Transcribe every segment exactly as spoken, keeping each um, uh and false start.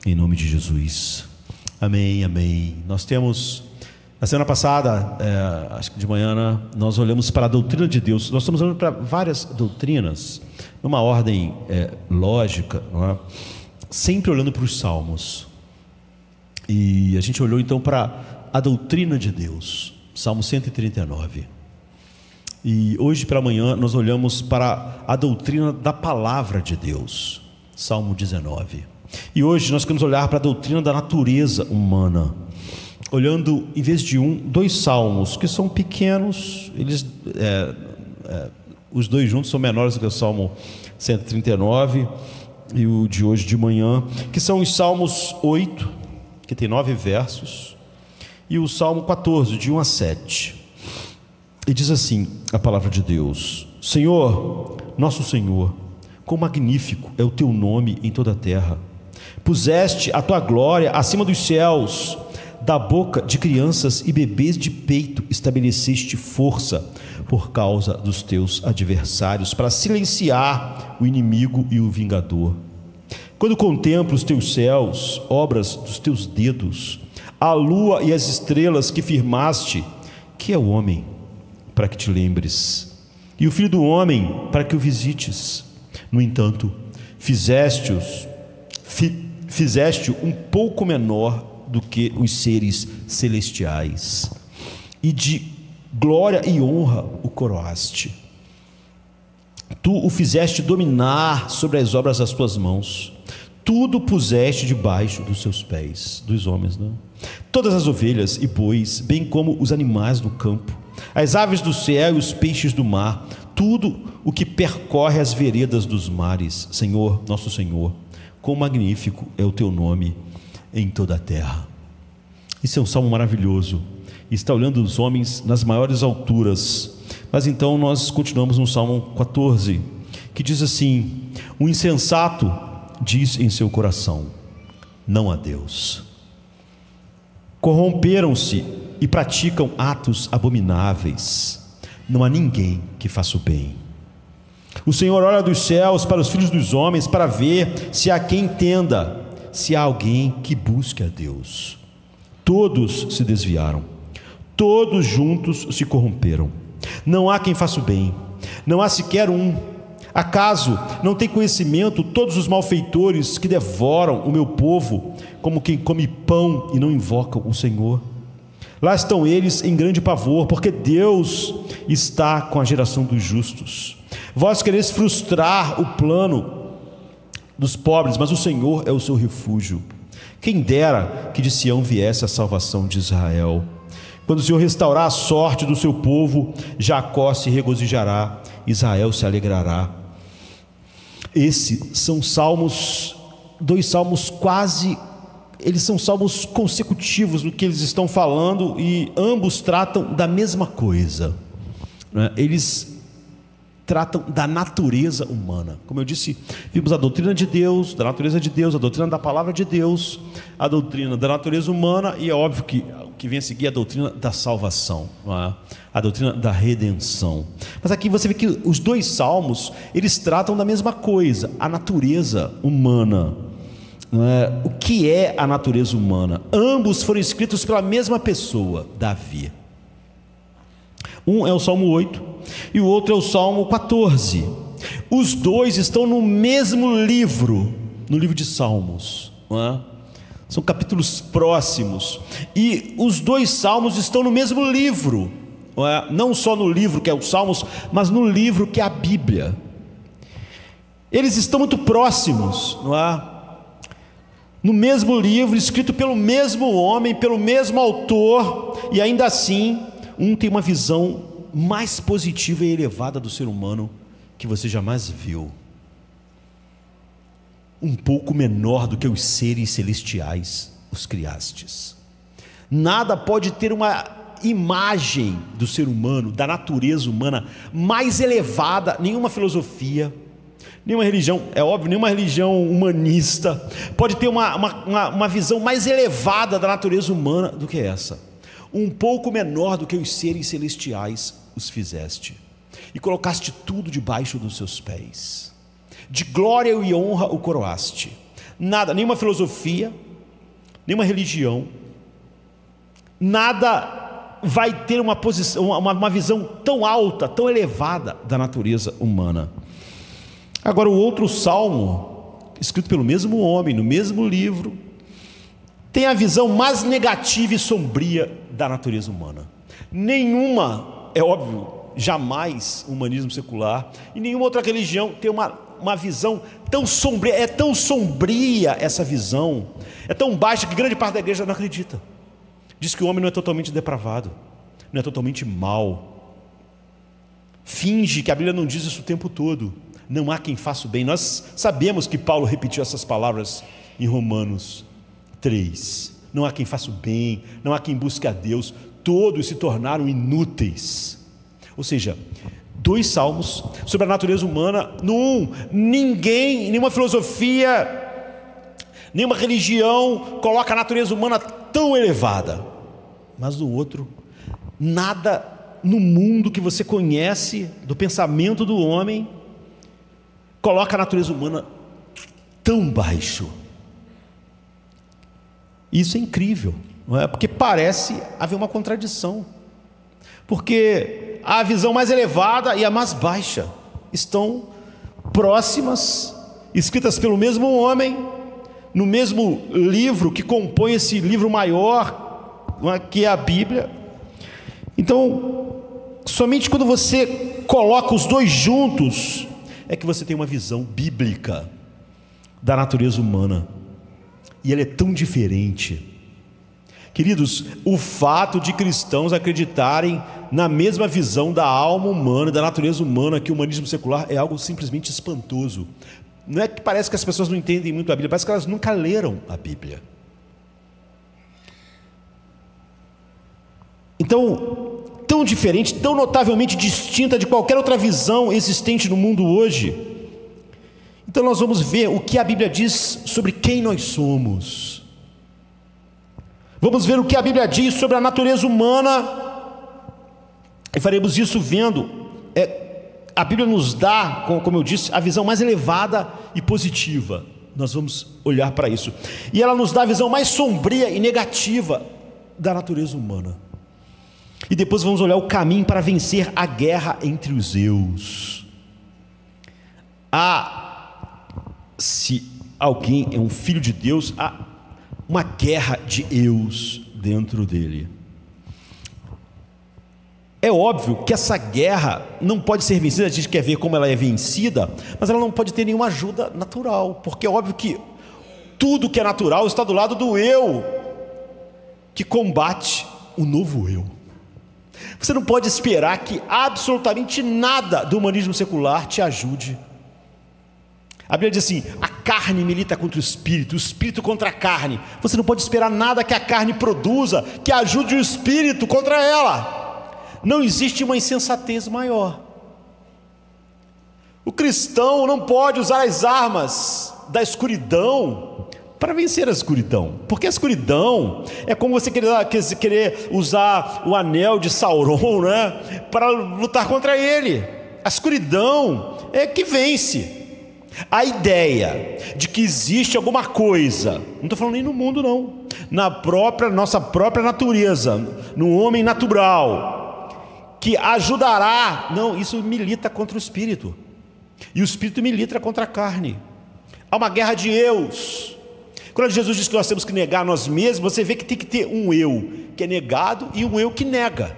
em nome de Jesus. Amém, amém. Nós temos, na semana passada, é, acho que de manhã, nós olhamos para a doutrina de Deus. Nós estamos olhando para várias doutrinas, numa ordem é, lógica, não é? Sempre olhando para os salmos. E a gente olhou então para a doutrina de Deus, Salmo cento e trinta e nove. E hoje pela manhã nós olhamos para a doutrina da palavra de Deus, Salmo dezenove. E hoje nós queremos olhar para a doutrina da natureza humana, olhando, em vez de um, dois salmos que são pequenos. Eles, é, é, os dois juntos são menores do que o Salmo cento e trinta e nove e o de hoje de manhã, que são os Salmos oito, que tem nove versos, e o Salmo quatorze, de um a sete. E diz assim a palavra de Deus: Senhor, nosso Senhor, quão magnífico é o teu nome em toda a terra. Puseste a tua glória acima dos céus. Da boca de crianças e bebês de peito estabeleceste força por causa dos teus adversários, para silenciar o inimigo e o vingador. Quando contemplo os teus céus, obras dos teus dedos, a lua e as estrelas que firmaste, que é o homem para que te lembres, e o filho do homem para que o visites? No entanto, fizeste-os, fi, fizeste um pouco menor do que os seres celestiais, e de glória e honra o coroaste. Tu o fizeste dominar sobre as obras das tuas mãos, tudo puseste debaixo dos seus pés, dos homens, não? Todas as ovelhas e bois, bem como os animais do campo, as aves do céu e os peixes do mar, tudo o que percorre as veredas dos mares. Senhor, nosso Senhor, quão magnífico é o teu nome em toda a terra. Isso é um salmo maravilhoso, está olhando os homens nas maiores alturas. Mas então nós continuamos no Salmo quatorze, que diz assim: o insensato diz em seu coração: não há Deus. Corromperam-se e praticam atos abomináveis, não há ninguém que faça o bem. O Senhor olha dos céus para os filhos dos homens, para ver se há quem entenda, se há alguém que busque a Deus. Todos se desviaram, todos juntos se corromperam, não há quem faça o bem, não há sequer um. Acaso não tem conhecimento todos os malfeitores que devoram o meu povo, como quem come pão e não invocam o Senhor? Lá estão eles em grande pavor, porque Deus está com a geração dos justos. Vós quereis frustrar o plano dos pobres, mas o Senhor é o seu refúgio. Quem dera que de Sião viesse a salvação de Israel. Quando o Senhor restaurar a sorte do seu povo, Jacó se regozijará, Israel se alegrará. Esses são salmos, dois salmos quase, eles são salmos consecutivos no que eles estão falando, e ambos tratam da mesma coisa, né? Eles tratam da natureza humana. Como eu disse, vimos a doutrina de Deus, da natureza de Deus, a doutrina da palavra de Deus, a doutrina da natureza humana, e é óbvio que o que vem a seguir é a doutrina da salvação, não é? A doutrina da redenção. Mas aqui você vê que os dois salmos, eles tratam da mesma coisa, a natureza humana, não é? O que é a natureza humana? Ambos foram escritos pela mesma pessoa, Davi. Um é o Salmo oito e o outro é o Salmo quatorze. Os dois estão no mesmo livro, no livro de Salmos, não é? São capítulos próximos, e os dois salmos estão no mesmo livro, não é? Não só no livro que é os Salmos, mas no livro que é a Bíblia. Eles estão muito próximos, não é? No mesmo livro, escrito pelo mesmo homem, pelo mesmo autor, e ainda assim um tem uma visão mais positiva e elevada do ser humano que você jamais viu. Um pouco menor do que os seres celestiais os criastes. Nada pode ter uma imagem do ser humano, da natureza humana, mais elevada. Nenhuma filosofia, nenhuma religião, é óbvio, nenhuma religião humanista pode ter uma, uma, uma, uma visão mais elevada da natureza humana do que essa. Um pouco menor do que os seres celestiais os fizeste, e colocaste tudo debaixo dos seus pés. De glória e honra o coroaste, Nada, nenhuma filosofia, nenhuma religião, nada vai ter uma posição, uma, uma visão tão alta, tão elevada da natureza humana. Agora, o outro salmo, escrito pelo mesmo homem, no mesmo livro, tem a visão mais negativa e sombria da natureza humana. Nenhuma, é óbvio, jamais o humanismo secular e nenhuma outra religião tem uma, uma visão tão sombria. É tão sombria essa visão, é tão baixa que grande parte da igreja não acredita. Diz que o homem não é totalmente depravado, não é totalmente mau. Finge que a Bíblia não diz isso o tempo todo. Não há quem faça o bem. Nós sabemos que Paulo repetiu essas palavras em Romanos três. Não há quem faça o bem, não há quem busque a Deus, todos se tornaram inúteis. Ou seja, dois salmos sobre a natureza humana. No um, ninguém, nenhuma filosofia, nenhuma religião coloca a natureza humana tão elevada. Mas no outro, nada no mundo que você conhece do pensamento do homem coloca a natureza humana tão baixo. Isso é incrível, não é? Porque parece haver uma contradição. Porque a visão mais elevada e a mais baixa estão próximas, escritas pelo mesmo homem, no mesmo livro que compõe esse livro maior, que é a Bíblia. Então, somente quando você coloca os dois juntos é que você tem uma visão bíblica da natureza humana. E ela é tão diferente. Queridos, o fato de cristãos acreditarem na mesma visão da alma humana, da natureza humana que o humanismo secular é algo simplesmente espantoso. Não é que parece que as pessoas não entendem muito a Bíblia, parece que elas nunca leram a Bíblia. Então, tão diferente, tão notavelmente distinta de qualquer outra visão existente no mundo hoje. Então nós vamos ver o que a Bíblia diz sobre quem nós somos. Vamos ver o que a Bíblia diz sobre a natureza humana. E faremos isso vendo, é, a Bíblia nos dá, como eu disse, a visão mais elevada e positiva. Nós vamos olhar para isso. E ela nos dá a visão mais sombria e negativa da natureza humana. E depois vamos olhar o caminho para vencer a guerra entre os eus. Há, se alguém é um filho de Deus, há uma guerra de eus dentro dele. É óbvio que essa guerra não pode ser vencida. A gente quer ver como ela é vencida, mas ela não pode ter nenhuma ajuda natural, porque é óbvio que tudo que é natural está do lado do eu, que combate o novo eu. Você não pode esperar que absolutamente nada do humanismo secular te ajude. A Bíblia diz assim: a carne milita contra o espírito, o espírito contra a carne. Você não pode esperar nada que a carne produza que ajude o espírito contra ela. Não existe uma insensatez maior. O cristão não pode usar as armas da escuridão para vencer a escuridão, porque a escuridão é como você querer, querer usar o anel de Sauron, né, para lutar contra ele. A escuridão é que vence. A ideia de que existe alguma coisa, não estou falando nem no mundo não, na própria, nossa própria natureza, no homem natural, que ajudará, não, isso milita contra o espírito, e o espírito milita contra a carne. Há uma guerra de eus. Quando Jesus diz que nós temos que negar nós mesmos, você vê que tem que ter um eu que é negado e um eu que nega.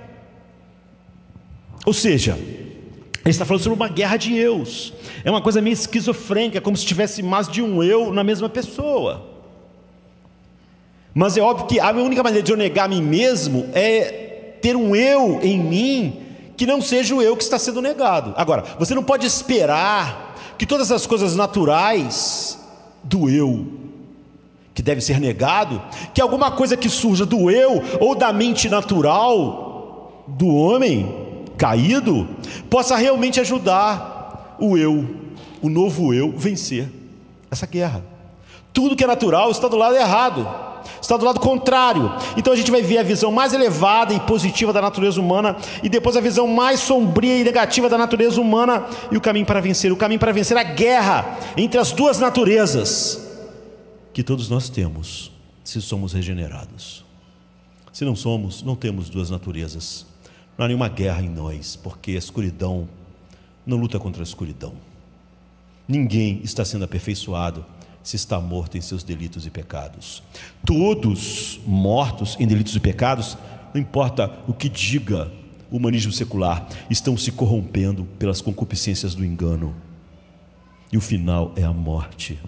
Ou seja, ele está falando sobre uma guerra de eus. É uma coisa meio esquizofrênica, como se tivesse mais de um eu na mesma pessoa. Mas é óbvio que a única maneira de eu negar a mim mesmo é ter um eu em mim que não seja o eu que está sendo negado. Agora, você não pode esperar que todas as coisas naturais do eu, que deve ser negado, que alguma coisa que surja do eu ou da mente natural do homem caído possa realmente ajudar o eu, o novo eu, vencer essa guerra. Tudo que é natural está do lado errado, está do lado contrário. Então a gente vai ver a visão mais elevada e positiva da natureza humana, e depois a visão mais sombria e negativa da natureza humana, e o caminho para vencer, o caminho para vencer a guerra entre as duas naturezas. que todos nós temos, se somos regenerados. Se não somos, não temos duas naturezas. Não há nenhuma guerra em nós, porque a escuridão não luta contra a escuridão. Ninguém está sendo aperfeiçoado se está morto em seus delitos e pecados. Todos mortos em delitos e pecados, não importa o que diga o humanismo secular, estão se corrompendo pelas concupiscências do engano. E o final é a morte.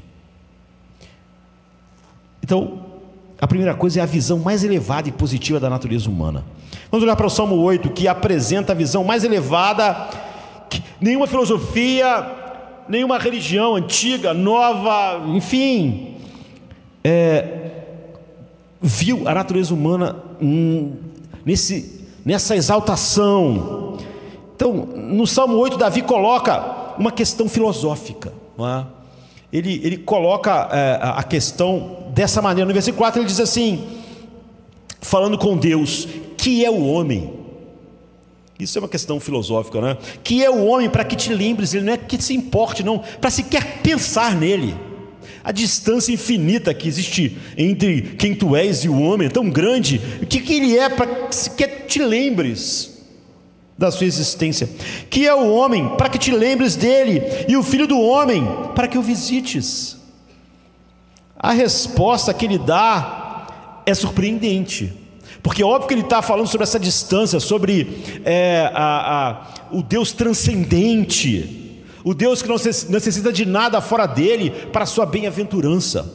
Então, a primeira coisa é a visão mais elevada e positiva da natureza humana. Vamos olhar para o Salmo oito, que apresenta a visão mais elevada que nenhuma filosofia, nenhuma religião antiga, nova, enfim, é, viu a natureza humana hum, nesse, nessa exaltação. Então, no Salmo oito, Davi coloca uma questão filosófica, não é? Ele, ele coloca é, a questão dessa maneira. No versículo quatro ele diz assim, falando com Deus: que é o homem? Isso é uma questão filosófica, né? Que é o homem para que te lembres? Ele não é que se importe, não, para sequer pensar nele. A distância infinita que existe entre quem tu és e o homem é tão grande. O que, que ele é para que sequer te lembres da sua existência? Que é o homem para que te lembres dele, e o filho do homem para que o visites? A resposta que ele dá é surpreendente, porque é óbvio que ele está falando sobre essa distância, sobre é, a, a, o Deus transcendente, o Deus que não necessita de nada fora dele para a sua bem-aventurança,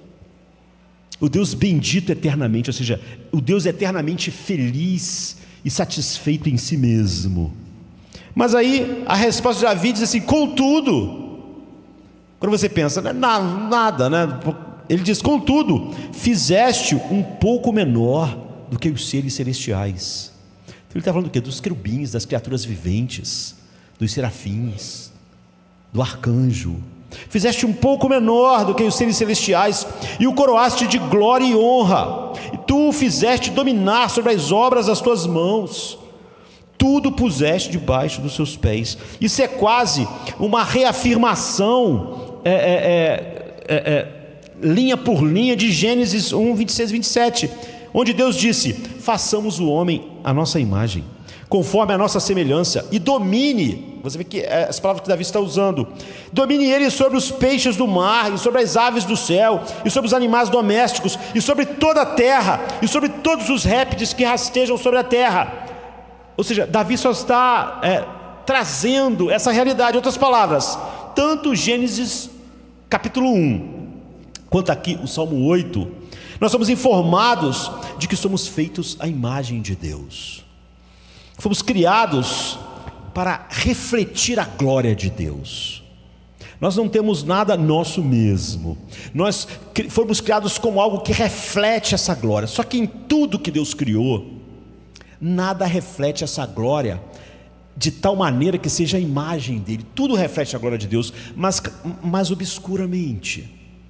o Deus bendito eternamente, ou seja, o Deus eternamente feliz e satisfeito em si mesmo. Mas aí a resposta de Davi diz assim: contudo, quando você pensa, não é nada, né? Ele diz: contudo, fizeste um pouco menor do que os seres celestiais. Então ele está falando do quê? Dos querubins, das criaturas viventes, dos serafins, do arcanjo. Fizeste um pouco menor do que os seres celestiais, e o coroaste de glória e honra, e tu o fizeste dominar sobre as obras das tuas mãos, tudo puseste debaixo dos seus pés. Isso é quase uma reafirmação, é, é, é, é, linha por linha, de Gênesis um, vinte e seis, vinte e sete, onde Deus disse: façamos o homem à nossa imagem, conforme a nossa semelhança, e domine. Você vê que é as palavras que Davi está usando: domine ele sobre os peixes do mar, e sobre as aves do céu, e sobre os animais domésticos, e sobre toda a terra, e sobre todos os répteis que rastejam sobre a terra. Ou seja, Davi só está é, trazendo essa realidade. Em outras palavras, tanto Gênesis capítulo um, quanto aqui o Salmo oito, nós somos informados de que somos feitos à imagem de Deus. Fomos criados para refletir a glória de Deus. Nós não temos nada nosso mesmo. Nós fomos criados como algo que reflete essa glória. Só que em tudo que Deus criou, nada reflete essa glória de tal maneira que seja a imagem dele. Tudo reflete a glória de Deus, mas, mas obscuramente.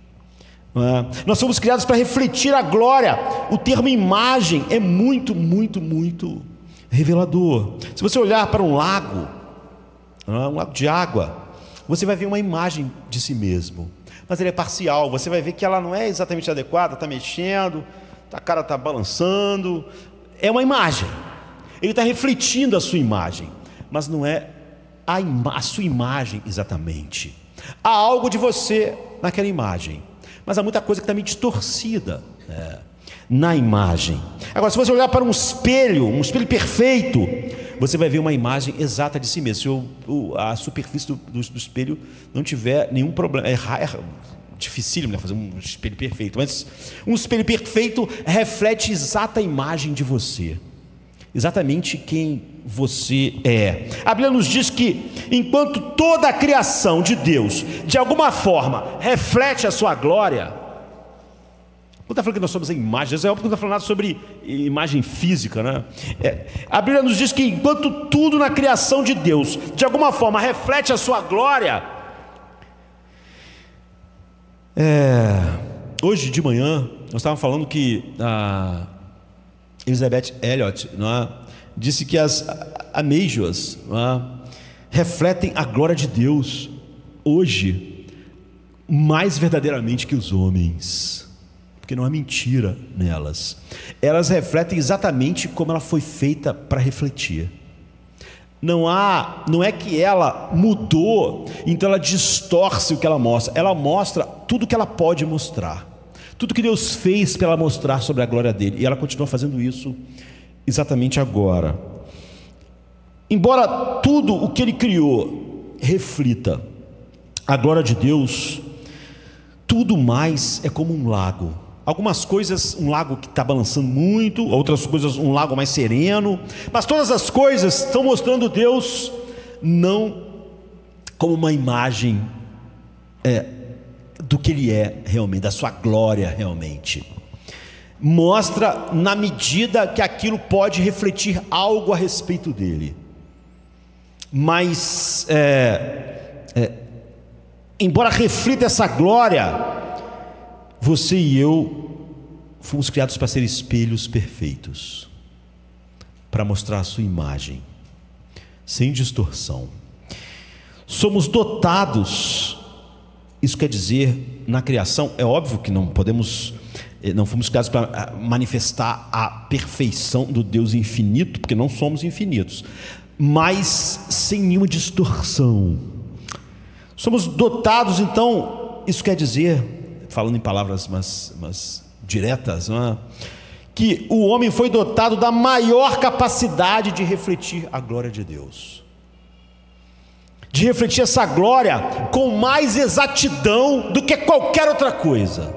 É. Nós fomos criados para refletir a glória. O termo imagem é muito, muito, muito revelador. Se você olhar para um lago, um lago de água, você vai ver uma imagem de si mesmo, mas ele é parcial. Você vai ver que ela não é exatamente adequada, está mexendo, a cara está balançando. É uma imagem, ele está refletindo a sua imagem, mas não é a, ima- a sua imagem exatamente. Há algo de você naquela imagem, mas há muita coisa que está meio distorcida, né, na imagem. Agora, se você olhar para um espelho, um espelho perfeito, você vai ver uma imagem exata de si mesmo. Se o, o, a superfície do, do, do espelho não tiver nenhum problema, é, é dificílimo, né, fazer um espelho perfeito, mas um espelho perfeito reflete exata imagem de você, exatamente quem você é. A Bíblia nos diz que enquanto toda a criação de Deus de alguma forma reflete a sua glória, não está falando que nós somos a imagem, é óbvio que não está falando nada sobre imagem física, né? É, a Bíblia nos diz que enquanto tudo na criação de Deus de alguma forma reflete a sua glória. É, hoje de manhã nós estávamos falando que a Elizabeth Elliot, não é, disse que as amêijoas, não é, refletem a glória de Deus hoje mais verdadeiramente que os homens, porque não há mentira nelas. Elas refletem exatamente como ela foi feita para refletir. Não há, não é que ela mudou, então ela distorce o que ela mostra. Ela mostra tudo o que ela pode mostrar, tudo que Deus fez para ela mostrar sobre a glória dele, e ela continua fazendo isso exatamente agora. Embora tudo o que ele criou reflita a glória de Deus, tudo mais é como um lago. Algumas coisas, um lago que está balançando muito, outras coisas, um lago mais sereno, mas todas as coisas estão mostrando Deus não como uma imagem é, do que Ele é realmente, da sua glória realmente. Mostra na medida que aquilo pode refletir algo a respeito dele. Mas, é, é, embora reflita essa glória, você e eu fomos criados para ser espelhos perfeitos, para mostrar a sua imagem, sem distorção. Somos dotados, isso quer dizer, na criação, é óbvio que não podemos, não fomos criados para manifestar a perfeição do Deus infinito, porque não somos infinitos, mas sem nenhuma distorção. Somos dotados, então, isso quer dizer, falando em palavras mais, mais diretas, não é? Que o homem foi dotado da maior capacidade de refletir a glória de Deus, de refletir essa glória com mais exatidão do que qualquer outra coisa.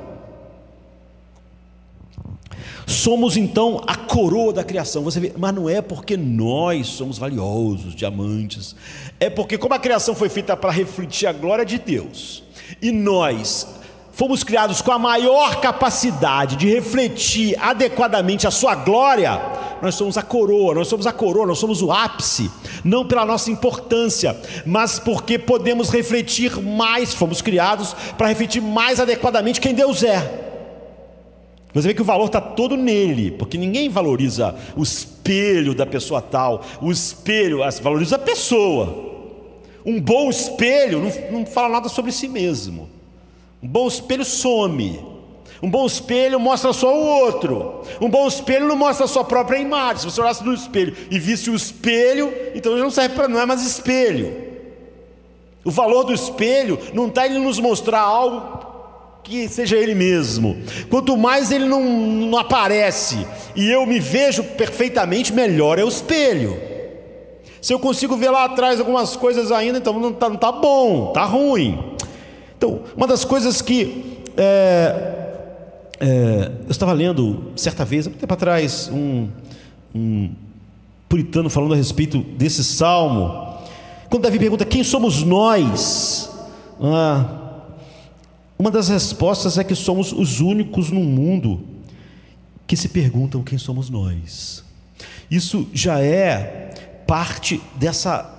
Somos então a coroa da criação. Você vê, mas não é porque nós somos valiosos, diamantes, é porque como a criação foi feita para refletir a glória de Deus, e nós fomos criados com a maior capacidade de refletir adequadamente a sua glória, nós somos a coroa, nós somos a coroa, nós somos o ápice, não pela nossa importância, mas porque podemos refletir mais, fomos criados para refletir mais adequadamente quem Deus é. Você vê que o valor está todo nele, porque ninguém valoriza o espelho da pessoa tal, o espelho valoriza a pessoa. Um bom espelho não, não fala nada sobre si mesmo. Um bom espelho some. Um bom espelho mostra só o outro. Um bom espelho não mostra a sua própria imagem. Se você olhasse no espelho e visse o espelho, então já não serve para, não é mais espelho. O valor do espelho não está em nos mostrar algo que seja ele mesmo. Quanto mais ele não, não aparece e eu me vejo perfeitamente, melhor é o espelho. Se eu consigo ver lá atrás algumas coisas ainda, então não está não tá bom, está ruim. Então, uma das coisas que é, é, eu estava lendo certa vez, há muito tempo atrás, um, um puritano falando a respeito desse salmo, quando Davi pergunta quem somos nós, ah, uma das respostas é que somos os únicos no mundo que se perguntam quem somos nós. Isso já é parte dessa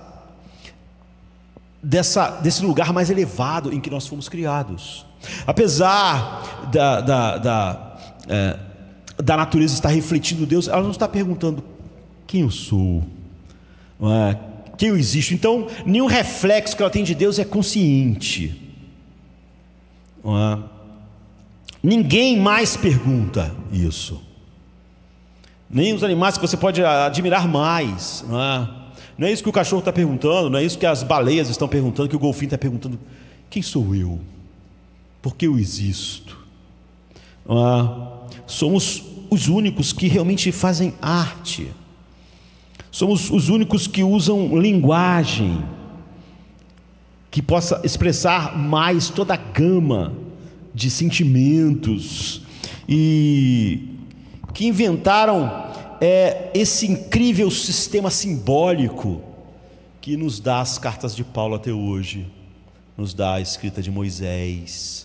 Dessa, desse lugar mais elevado em que nós fomos criados. Apesar da, da, da, é, da natureza estar refletindo Deus, ela não está perguntando quem eu sou, não é? Quem eu existo. Então, nenhum reflexo que ela tem de Deus é consciente, não é? Ninguém mais pergunta isso, nem os animais que você pode admirar mais, não é? Não é isso que o cachorro está perguntando, não é isso que as baleias estão perguntando, que o golfinho está perguntando: quem sou eu? Por que eu existo? Ah, somos os únicos que realmente fazem arte, somos os únicos que usam linguagem que possa expressar mais toda a gama de sentimentos, e que inventaram é esse incrível sistema simbólico que nos dá as cartas de Paulo até hoje, nos dá a escrita de Moisés,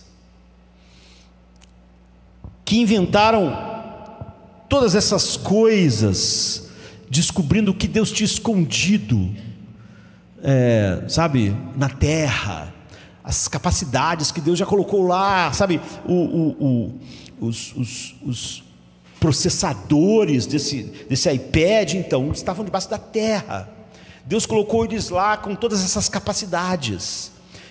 que inventaram todas essas coisas, descobrindo que Deus tinha escondido, é, sabe, na terra, as capacidades que Deus já colocou lá, sabe, o, o, o, os, os, os processadores desse, desse iPad, então, estavam debaixo da terra. Deus colocou eles lá com todas essas capacidades,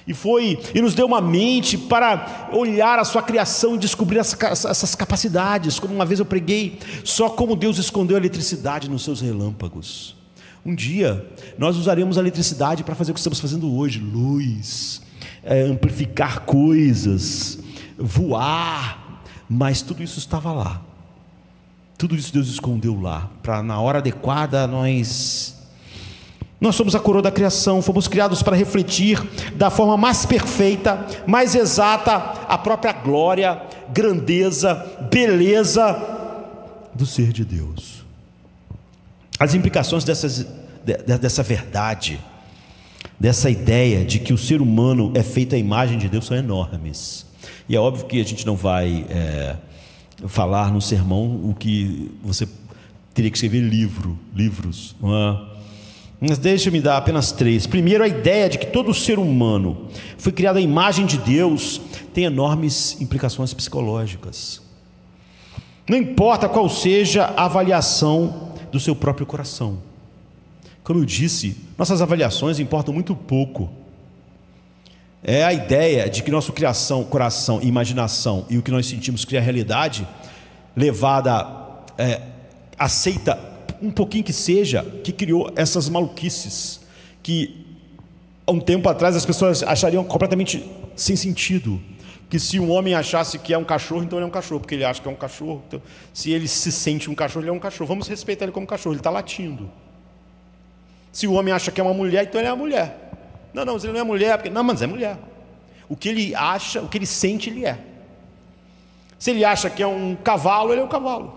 E foi e nos deu uma mente para olhar a sua criação e descobrir essa, essas capacidades. Como uma vez eu preguei, só como Deus escondeu a eletricidade nos seus relâmpagos. Um dia nós usaremos a eletricidade para fazer o que estamos fazendo hoje: luz, é, amplificar coisas, voar. Mas tudo isso estava lá. Tudo isso Deus escondeu lá, para na hora adequada nós... Nós somos a coroa da criação, fomos criados para refletir da forma mais perfeita, mais exata, a própria glória, grandeza, beleza do ser de Deus. As implicações dessas, dessa verdade, dessa ideia de que o ser humano é feito à imagem de Deus, são enormes. E é óbvio que a gente não vai... É, falar no sermão o que você teria que escrever livro, livros, não é? Mas deixa-me dar apenas três. Primeiro, a ideia de que todo ser humano foi criado à imagem de Deus tem enormes implicações psicológicas. Não importa qual seja a avaliação do seu próprio coração. Como eu disse, nossas avaliações importam muito pouco. É a ideia de que nosso criação, coração, imaginação e o que nós sentimos cria a realidade, levada, é, aceita um pouquinho que seja, que criou essas maluquices, que há um tempo atrás as pessoas achariam completamente sem sentido. Que se um homem achasse que é um cachorro, então ele é um cachorro, porque ele acha que é um cachorro. Então, se ele se sente um cachorro, ele é um cachorro. Vamos respeitar ele como cachorro, ele está latindo. Se o homem acha que é uma mulher, então ele é uma mulher. Não, não, ele não é mulher, porque... não, mas é mulher. O que ele acha, o que ele sente, ele é. Se ele acha que é um cavalo, ele é um cavalo.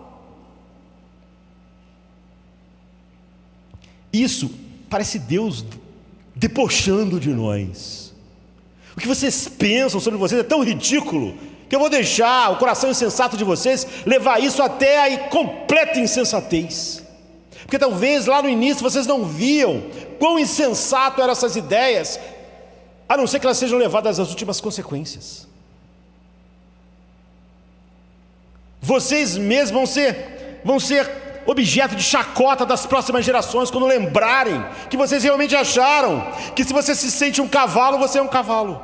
Isso parece Deus debochando de nós. O que vocês pensam sobre vocês é tão ridículo que eu vou deixar o coração insensato de vocês levar isso até a completa insensatez. Porque talvez lá no início vocês não viam quão insensato eram essas ideias, a não ser que elas sejam levadas às últimas consequências. Vocês mesmos vão ser, vão ser objeto de chacota das próximas gerações, quando lembrarem que vocês realmente acharam que se você se sente um cavalo, você é um cavalo.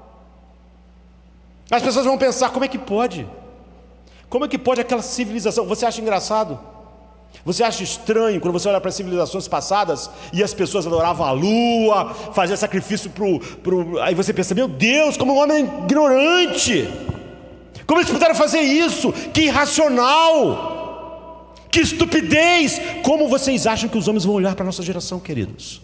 As pessoas vão pensar: como é que pode? Como é que pode aquela civilização? Você acha engraçado? Você acha estranho quando você olha para as civilizações passadas e as pessoas adoravam a lua, faziam sacrifício para o... Aí você pensa: meu Deus, como um homem ignorante! Como eles puderam fazer isso? Que irracional! Que estupidez! Como vocês acham que os homens vão olhar para a nossa geração, queridos?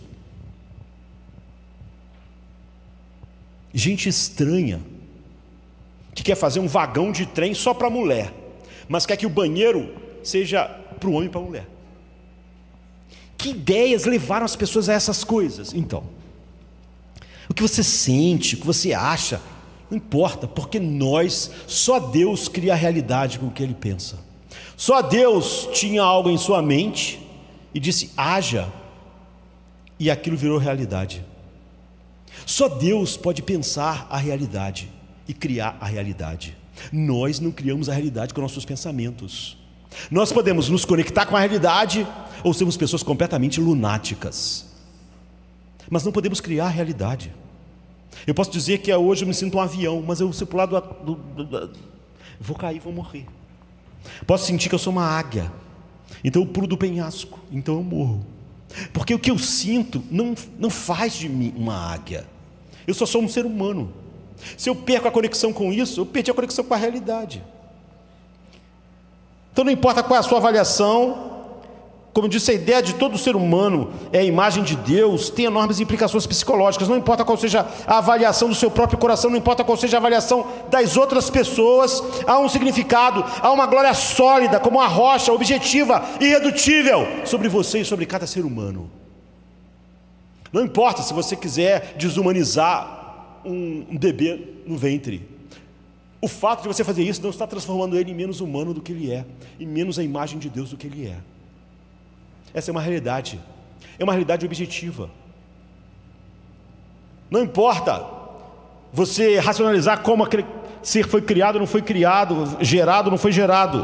Gente estranha, que quer fazer um vagão de trem só para a mulher, mas quer que o banheiro seja para o homem e para a mulher. Que ideias levaram as pessoas a essas coisas? Então, o que você sente, o que você acha, não importa, porque nós, só Deus cria a realidade com o que Ele pensa. Só Deus tinha algo em sua mente e disse: haja, e aquilo virou realidade. Só Deus pode pensar a realidade e criar a realidade. Nós não criamos a realidade com nossos pensamentos. Nós podemos nos conectar com a realidade ou sermos pessoas completamente lunáticas, mas não podemos criar a realidade. Eu posso dizer que hoje eu me sinto um avião, mas eu, se eu pular do, do, do, do, vou cair, vou morrer. Posso sentir que eu sou uma águia, então eu pulo do penhasco, então eu morro. Porque o que eu sinto não, não faz de mim uma águia. Eu só sou um ser humano. Se eu perco a conexão com isso, eu perdi a conexão com a realidade. Então não importa qual é a sua avaliação, como eu disse, a ideia de todo ser humano é a imagem de Deus, tem enormes implicações psicológicas. Não importa qual seja a avaliação do seu próprio coração, não importa qual seja a avaliação das outras pessoas, há um significado, há uma glória sólida, como uma rocha, objetiva, irredutível, sobre você e sobre cada ser humano. Não importa se você quiser desumanizar um, um bebê no ventre. O fato de você fazer isso não está transformando ele em menos humano do que ele é, e menos a imagem de Deus do que ele é. Essa é uma realidade, é uma realidade objetiva. Não importa você racionalizar como aquele ser foi criado ou não foi criado, gerado ou não foi gerado.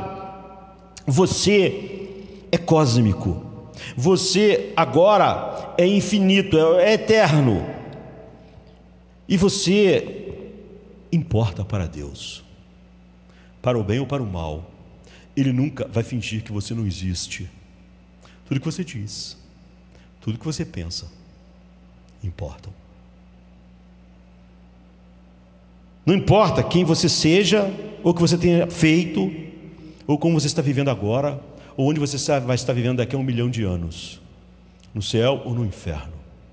Você é cósmico, você agora é infinito, é eterno. e você importa para Deus, para o bem ou para o mal, Ele nunca vai fingir que você não existe. Tudo que você diz, tudo que você pensa, importam. Não importa quem você seja, ou o que você tenha feito, ou como você está vivendo agora, ou onde você vai estar vivendo daqui a um milhão de anos, no céu ou no inferno.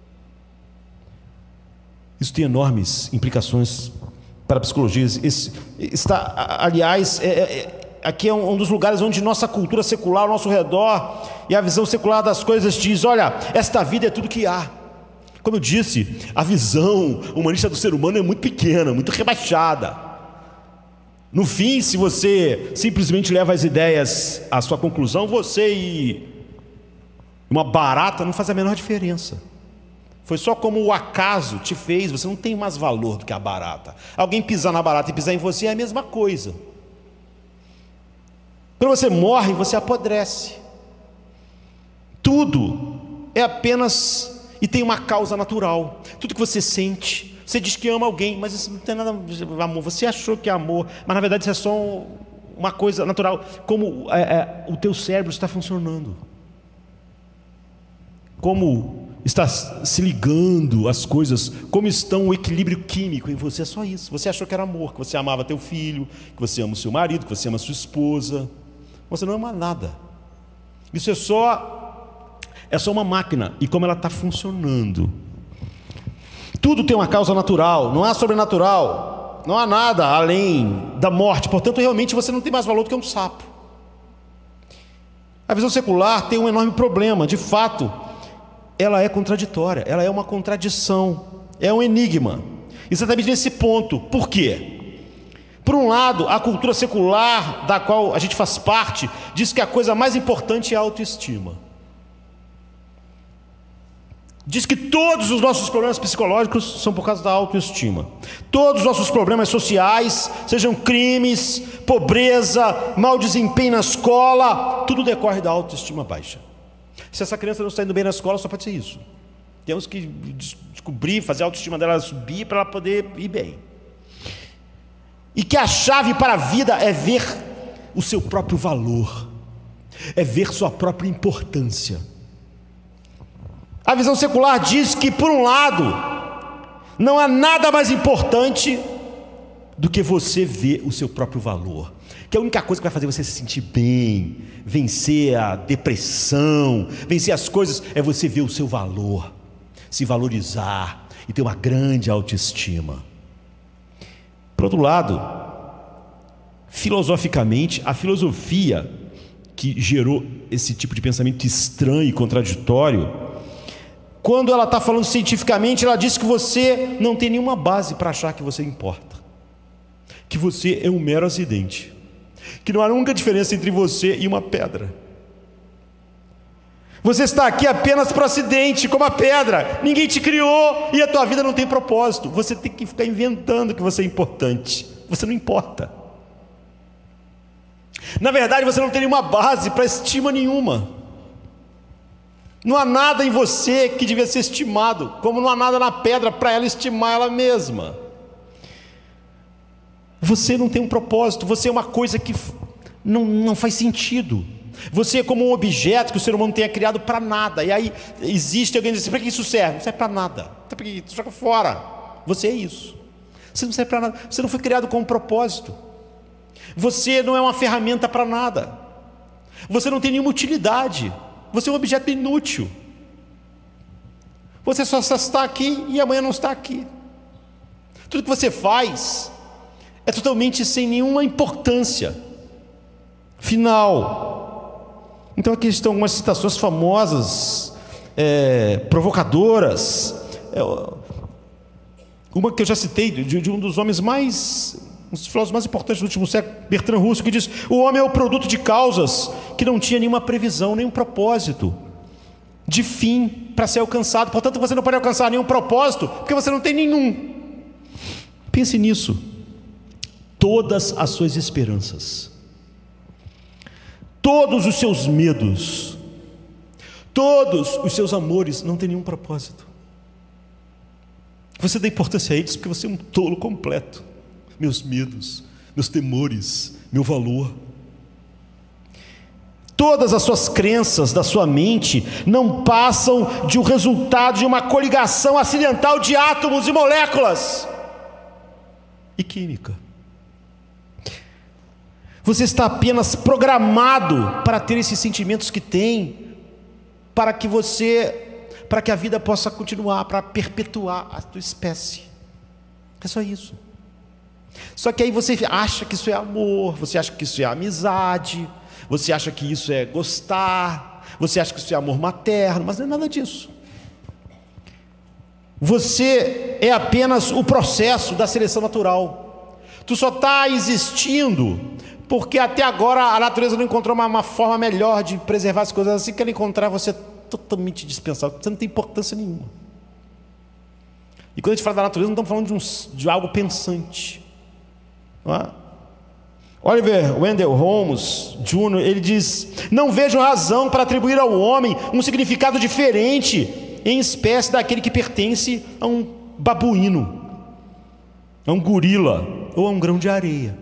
Isso tem enormes implicações para a psicologia. Esse, está, aliás, é, é, aqui é um dos lugares onde nossa cultura secular ao nosso redor e a visão secular das coisas diz: olha, esta vida é tudo que há. Como eu disse, a visão humanista do ser humano é muito pequena, muito rebaixada. No fim, se você simplesmente leva as ideias à sua conclusão, você e uma barata não faz a menor diferença. Foi só como o acaso te fez, você não tem mais valor do que a barata. Alguém pisar na barata e pisar em você é a mesma coisa. Quando você morre, você apodrece. Tudo é apenas... e tem uma causa natural. Tudo que você sente, você diz que ama alguém, mas isso não tem nada a amor. Você achou que é amor, mas na verdade isso é só uma coisa natural. Como é, é, o teu cérebro está funcionando, como está se ligando as coisas, como estão o equilíbrio químico em você. É só isso. Você achou que era amor, que você amava teu filho, que você ama o seu marido, que você ama a sua esposa. Você não ama nada. Isso é só É só uma máquina, e como ela está funcionando. Tudo tem uma causa natural, não há sobrenatural, não há nada além da morte. Portanto, realmente você não tem mais valor do que um sapo. A visão secular tem um enorme problema. De fato, ela é contraditória, ela é uma contradição, é um enigma. Exatamente nesse ponto. Por quê? Por um lado, a cultura secular, da qual a gente faz parte, diz que a coisa mais importante é a autoestima. Diz que todos os nossos problemas psicológicos são por causa da autoestima. Todos os nossos problemas sociais, sejam crimes, pobreza, mau desempenho na escola, tudo decorre da autoestima baixa. Se essa criança não está indo bem na escola, só pode ser isso. Temos que descobrir, fazer a autoestima dela subir para ela poder ir bem. E que a chave para a vida é ver o seu próprio valor, é ver sua própria importância. A visão secular diz que, por um lado, não há nada mais importante do que você ver o seu próprio valor, que a única coisa que vai fazer você se sentir bem, vencer a depressão, vencer as coisas, é você ver o seu valor, se valorizar e ter uma grande autoestima. Por outro lado, filosoficamente, a filosofia que gerou esse tipo de pensamento estranho e contraditório, quando ela está falando cientificamente, ela diz que você não tem nenhuma base para achar que você importa, que você é um mero acidente, que não há nunca diferença entre você e uma pedra. Você está aqui apenas por acidente, como a pedra. Ninguém te criou e a tua vida não tem propósito. Você tem que ficar inventando que você é importante. Você não importa. Na verdade, você não tem nenhuma base para estima nenhuma. Não há nada em você que devia ser estimado, como não há nada na pedra para ela estimar ela mesma. Você não tem um propósito, você é uma coisa que não, não faz sentido. Você é como um objeto que o ser humano tenha criado para nada. E aí existe alguém que diz assim: para que isso serve? Não serve para nada. Então, para que? Joga fora. Você é isso. Você não serve para nada. Você não foi criado com um propósito. Você não é uma ferramenta para nada. Você não tem nenhuma utilidade. Você é um objeto inútil. Você só está aqui e amanhã não está aqui. Tudo que você faz é totalmente sem nenhuma importância final. Então aqui estão algumas citações famosas, é, provocadoras. É, uma que eu já citei, de, de um dos homens mais, um dos filósofos mais importantes do último século, Bertrand Russell, que diz: o homem é o produto de causas que não tinha nenhuma previsão, nenhum propósito de fim para ser alcançado. Portanto, você não pode alcançar nenhum propósito, porque você não tem nenhum. Pense nisso. Todas as suas esperanças, todos os seus medos, todos os seus amores não têm nenhum propósito. Você dá importância a eles porque você é um tolo completo. Meus medos, meus temores, meu valor. Todas as suas crenças da sua mente não passam de um resultado de uma coligação acidental de átomos e moléculas e química. Você está apenas programado para ter esses sentimentos que tem, para que você, para que a vida possa continuar, para perpetuar a tua espécie. É só isso. Só que aí você acha que isso é amor, você acha que isso é amizade, você acha que isso é gostar, você acha que isso é amor materno, mas não é nada disso. Você é apenas o processo da seleção natural. Tu só está existindo porque até agora a natureza não encontrou uma, uma forma melhor de preservar as coisas. Assim que ela encontrar, você é totalmente dispensável, você não tem importância nenhuma. E quando a gente fala da natureza, não estamos falando de, um, de algo pensante, não é? Oliver Wendell Holmes Júnior, ele diz: não vejo razão para atribuir ao homem um significado diferente em espécie daquele que pertence a um babuíno, a um gorila ou a um grão de areia.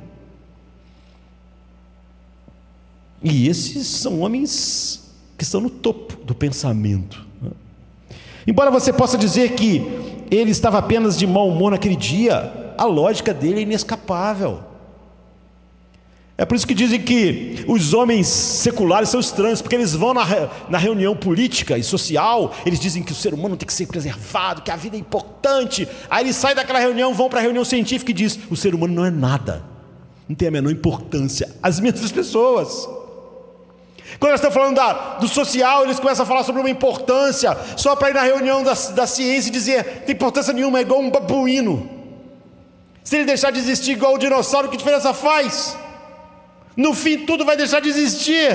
E esses são homens que estão no topo do pensamento. Embora você possa dizer que ele estava apenas de mau humor naquele dia, a lógica dele é inescapável. É por isso que dizem que os homens seculares são estranhos, porque eles vão na, na reunião política e social, eles dizem que o ser humano tem que ser preservado, que a vida é importante. Aí eles saem daquela reunião, vão para a reunião científica e dizem: o ser humano não é nada, não tem a menor importância. As mesmas pessoas. Quando eles estão falando da, do social, eles começam a falar sobre uma importância, só para ir na reunião da, da ciência e dizer: não tem importância nenhuma, é igual um babuíno. Se ele deixar de existir igual o dinossauro, que diferença faz? No fim tudo vai deixar de existir.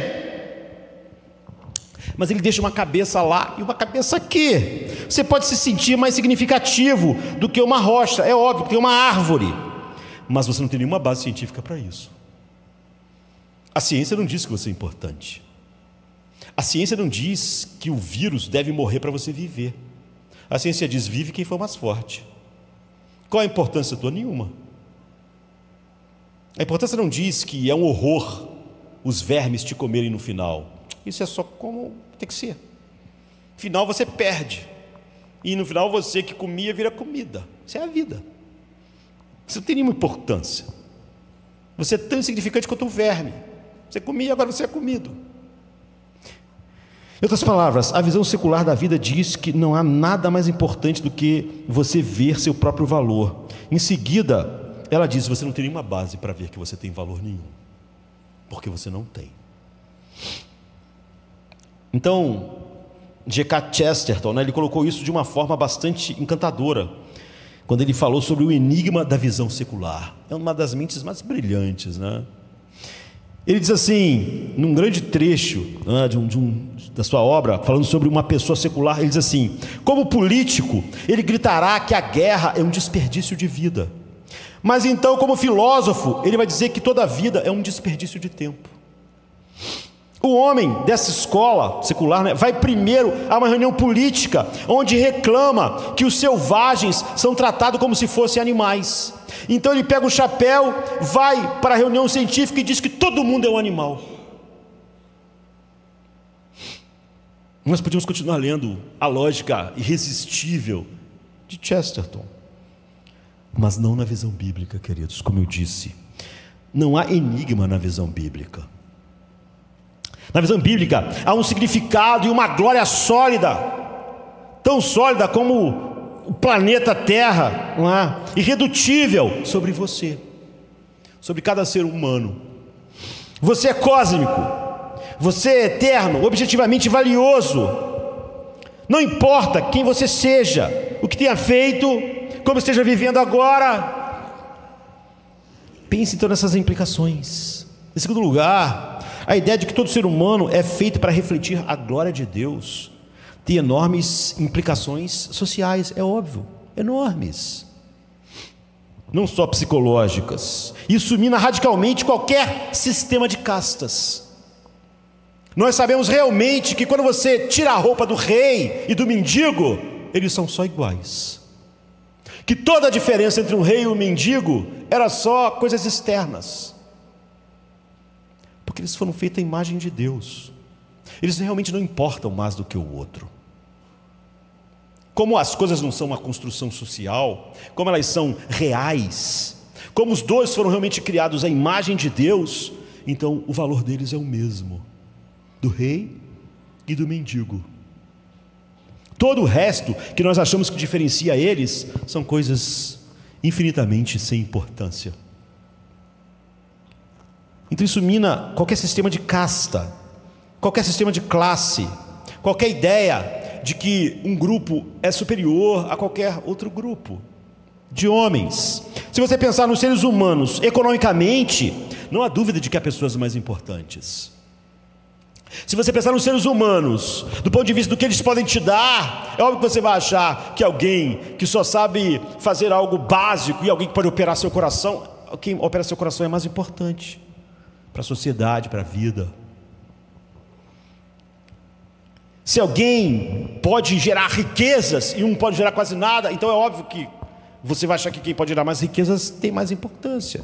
Mas ele deixa uma cabeça lá e uma cabeça aqui. Você pode se sentir mais significativo do que uma rocha, é óbvio que tem uma árvore, mas você não tem nenhuma base científica para isso. A ciência não diz que você é importante. A ciência não diz que o vírus deve morrer para você viver. A ciência diz: vive quem for mais forte. Qual a importância tua? Nenhuma. A importância não diz que é um horror os vermes te comerem no final. Isso é só como tem que ser. No final você perde. E no final você que comia vira comida. Isso é a vida. Isso não tem nenhuma importância. Você é tão insignificante quanto um verme. Você comia, agora você é comido. Em outras palavras, a visão secular da vida diz que não há nada mais importante do que você ver seu próprio valor. Em seguida, ela diz: você não tem nenhuma base para ver que você tem valor nenhum, porque você não tem. Então, G K Chesterton, né, ele colocou isso de uma forma bastante encantadora, quando ele falou sobre o enigma da visão secular. É uma das mentes mais brilhantes, né? Ele diz assim, num grande trecho, né, de um, de um, da sua obra, falando sobre uma pessoa secular, ele diz assim: como político, ele gritará que a guerra é um desperdício de vida. Mas então, como filósofo, ele vai dizer que toda a vida é um desperdício de tempo. O homem dessa escola secular, né, vai primeiro a uma reunião política, onde reclama que os selvagens são tratados como se fossem animais. Então ele pega o chapéu, vai para a reunião científica e diz que todo mundo é um animal. Nós podíamos continuar lendo a lógica irresistível de Chesterton, mas não na visão bíblica, queridos. Como eu disse, não há enigma na visão bíblica. Na visão bíblica há um significado e uma glória sólida, tão sólida como o planeta Terra, não é? Irredutível sobre você, sobre cada ser humano. Você é cósmico, você é eterno, objetivamente valioso. Não importa quem você seja, o que tenha feito, como esteja vivendo agora. Pense então nessas implicações. Em segundo lugar, a ideia de que todo ser humano é feito para refletir a glória de Deus tem enormes implicações sociais, é óbvio, enormes. Não só psicológicas. Isso mina radicalmente qualquer sistema de castas. Nós sabemos realmente que quando você tira a roupa do rei e do mendigo, eles são só iguais. que toda a diferença entre um rei e um mendigo era só coisas externas, porque eles foram feitos à imagem de Deus. Eles realmente não importam mais do que o outro. Como as coisas não são uma construção social, como elas são reais, como os dois foram realmente criados à imagem de Deus, então o valor deles é o mesmo, do rei e do mendigo. Todo o resto que nós achamos que diferencia eles são coisas infinitamente sem importância. Então isso mina qualquer sistema de casta, qualquer sistema de classe, qualquer ideia de que um grupo é superior a qualquer outro grupo de homens. Se você pensar nos seres humanos economicamente, não há dúvida de que há pessoas mais importantes. Se você pensar nos seres humanos, do ponto de vista do que eles podem te dar, é óbvio que você vai achar que alguém que só sabe fazer algo básico e alguém que pode operar seu coração, quem opera seu coração é mais importante para a sociedade, para a vida. Se alguém pode gerar riquezas e um pode gerar quase nada, então é óbvio que você vai achar que quem pode gerar mais riquezas tem mais importância.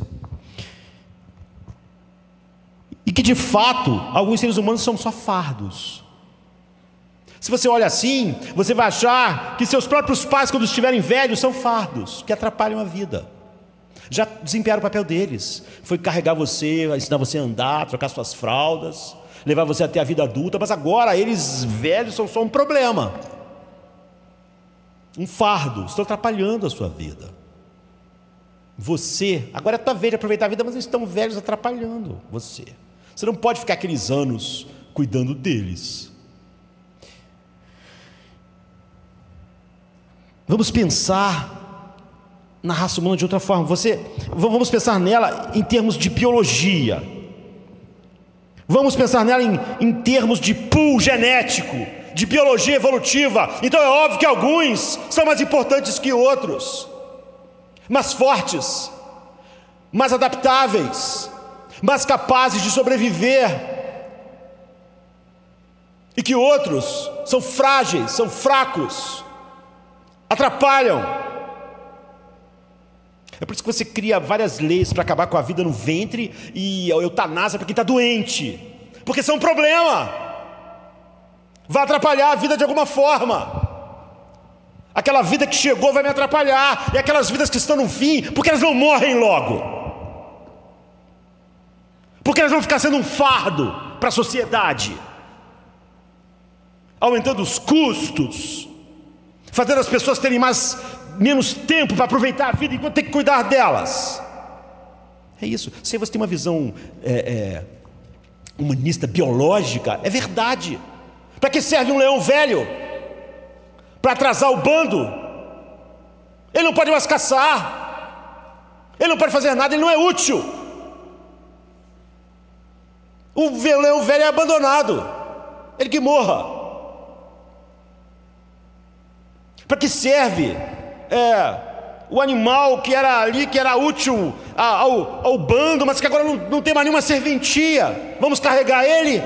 E que de fato, alguns seres humanos são só fardos. Se você olha assim, você vai achar que seus próprios pais, quando estiverem velhos, são fardos, que atrapalham a vida. Já desempenharam o papel deles. Foi carregar você, ensinar você a andar, trocar suas fraldas, levar você até a vida adulta, mas agora eles velhos são só um problema. Um fardo, estão atrapalhando a sua vida. Você, agora é a tua vez de aproveitar a vida, mas eles estão velhos atrapalhando você. Você não pode ficar aqueles anos cuidando deles. Vamos pensar na raça humana de outra forma. Você, vamos pensar nela em termos de biologia. Vamos pensar nela em, em termos de pool genético, de biologia evolutiva. Então é óbvio que alguns são mais importantes que outros, mais fortes, mais adaptáveis, mais capazes de sobreviver, e que outros são frágeis, são fracos, atrapalham. É por isso que você cria várias leis para acabar com a vida no ventre e a eutanásia para quem está doente, porque são um problema, vai atrapalhar a vida de alguma forma. Aquela vida que chegou vai me atrapalhar, e aquelas vidas que estão no fim, porque elas não morrem logo, porque elas vão ficar sendo um fardo para a sociedade, aumentando os custos, fazendo as pessoas terem mais, menos tempo para aproveitar a vida enquanto tem que cuidar delas. É isso. Se você tem uma visão é, é, humanista, biológica, é verdade. Para que serve um leão velho? Para atrasar o bando? Ele não pode mais caçar, ele não pode fazer nada, ele não é útil. O leão velho é abandonado, ele que morra. Para que serve é, o animal que era ali, que era útil ao, ao bando, mas que agora não, não tem mais nenhuma serventia? Vamos carregar ele?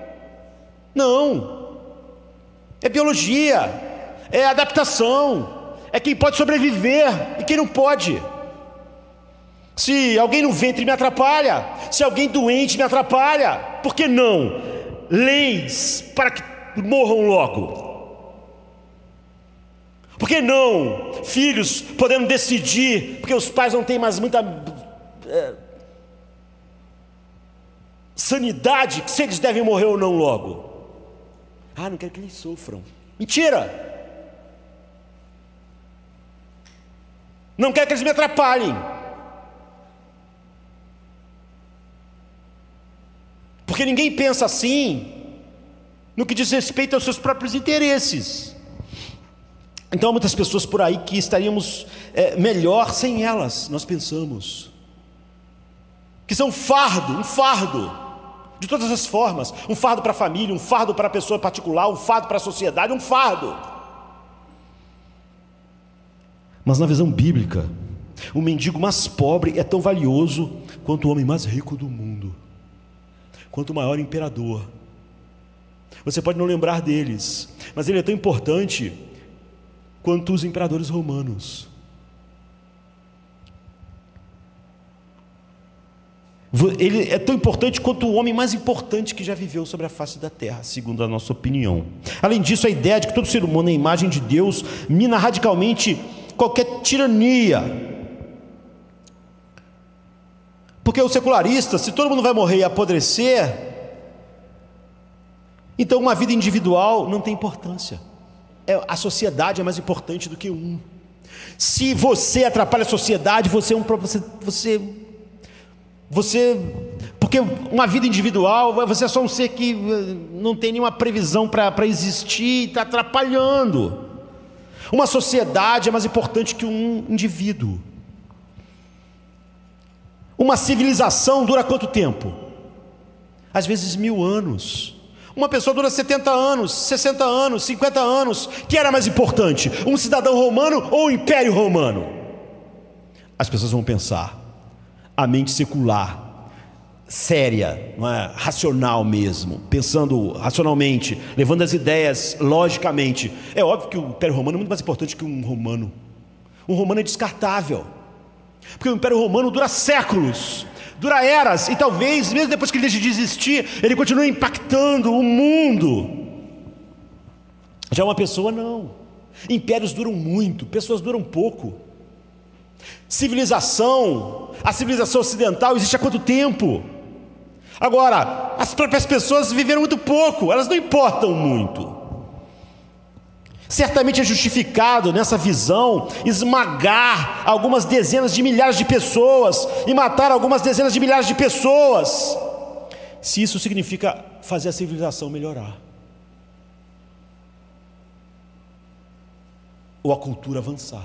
Não. É biologia, é adaptação, é quem pode sobreviver e quem não pode. Se alguém no ventre me atrapalha, se alguém doente me atrapalha, por que não leis para que morram logo? Por que não filhos podendo decidir, porque os pais não têm mais muita é, sanidade, se eles devem morrer ou não logo? Ah, não quero que eles sofram. Mentira! Não quero que eles me atrapalhem. Porque ninguém pensa assim no que diz respeito aos seus próprios interesses. Então há muitas pessoas por aí que estaríamos é, melhor sem elas, nós pensamos. Que são um fardo, um fardo, de todas as formas. Um fardo para a família, um fardo para a pessoa particular, um fardo para a sociedade, um fardo. Mas na visão bíblica, o mendigo mais pobre é tão valioso quanto o homem mais rico do mundo, quanto o maior imperador. Você pode não lembrar deles, mas ele é tão importante quanto os imperadores romanos. Ele é tão importante quanto o homem mais importante que já viveu sobre a face da terra, segundo a nossa opinião. Além disso, a ideia de que todo ser humano é a imagem de Deus mina radicalmente qualquer tirania. Porque o secularista, se todo mundo vai morrer e apodrecer, então uma vida individual não tem importância. É, a sociedade é mais importante do que um. Se você atrapalha a sociedade, você é um você, você, você porque uma vida individual, você é só um ser que não tem nenhuma previsão para existir e está atrapalhando. Uma sociedade é mais importante que um indivíduo. Uma civilização dura quanto tempo? Às vezes mil anos. Uma pessoa dura setenta anos, sessenta anos, cinquenta anos. Que era mais importante? Um cidadão romano ou o Império Romano? As pessoas vão pensar. A mente secular, séria, não é? Racional mesmo, pensando racionalmente, levando as ideias logicamente. É óbvio que o Império Romano é muito mais importante que um romano. Um romano é descartável. Porque o Império Romano dura séculos, dura eras, e talvez, mesmo depois que ele deixe de existir, ele continue impactando o mundo. Já uma pessoa não. Impérios duram muito, pessoas duram pouco. Civilização, a civilização ocidental existe há quanto tempo? Agora, as próprias pessoas viveram muito pouco, elas não importam muito. Certamente é justificado nessa visão esmagar algumas dezenas de milhares de pessoas e matar algumas dezenas de milhares de pessoas, se isso significa fazer a civilização melhorar ou a cultura avançar.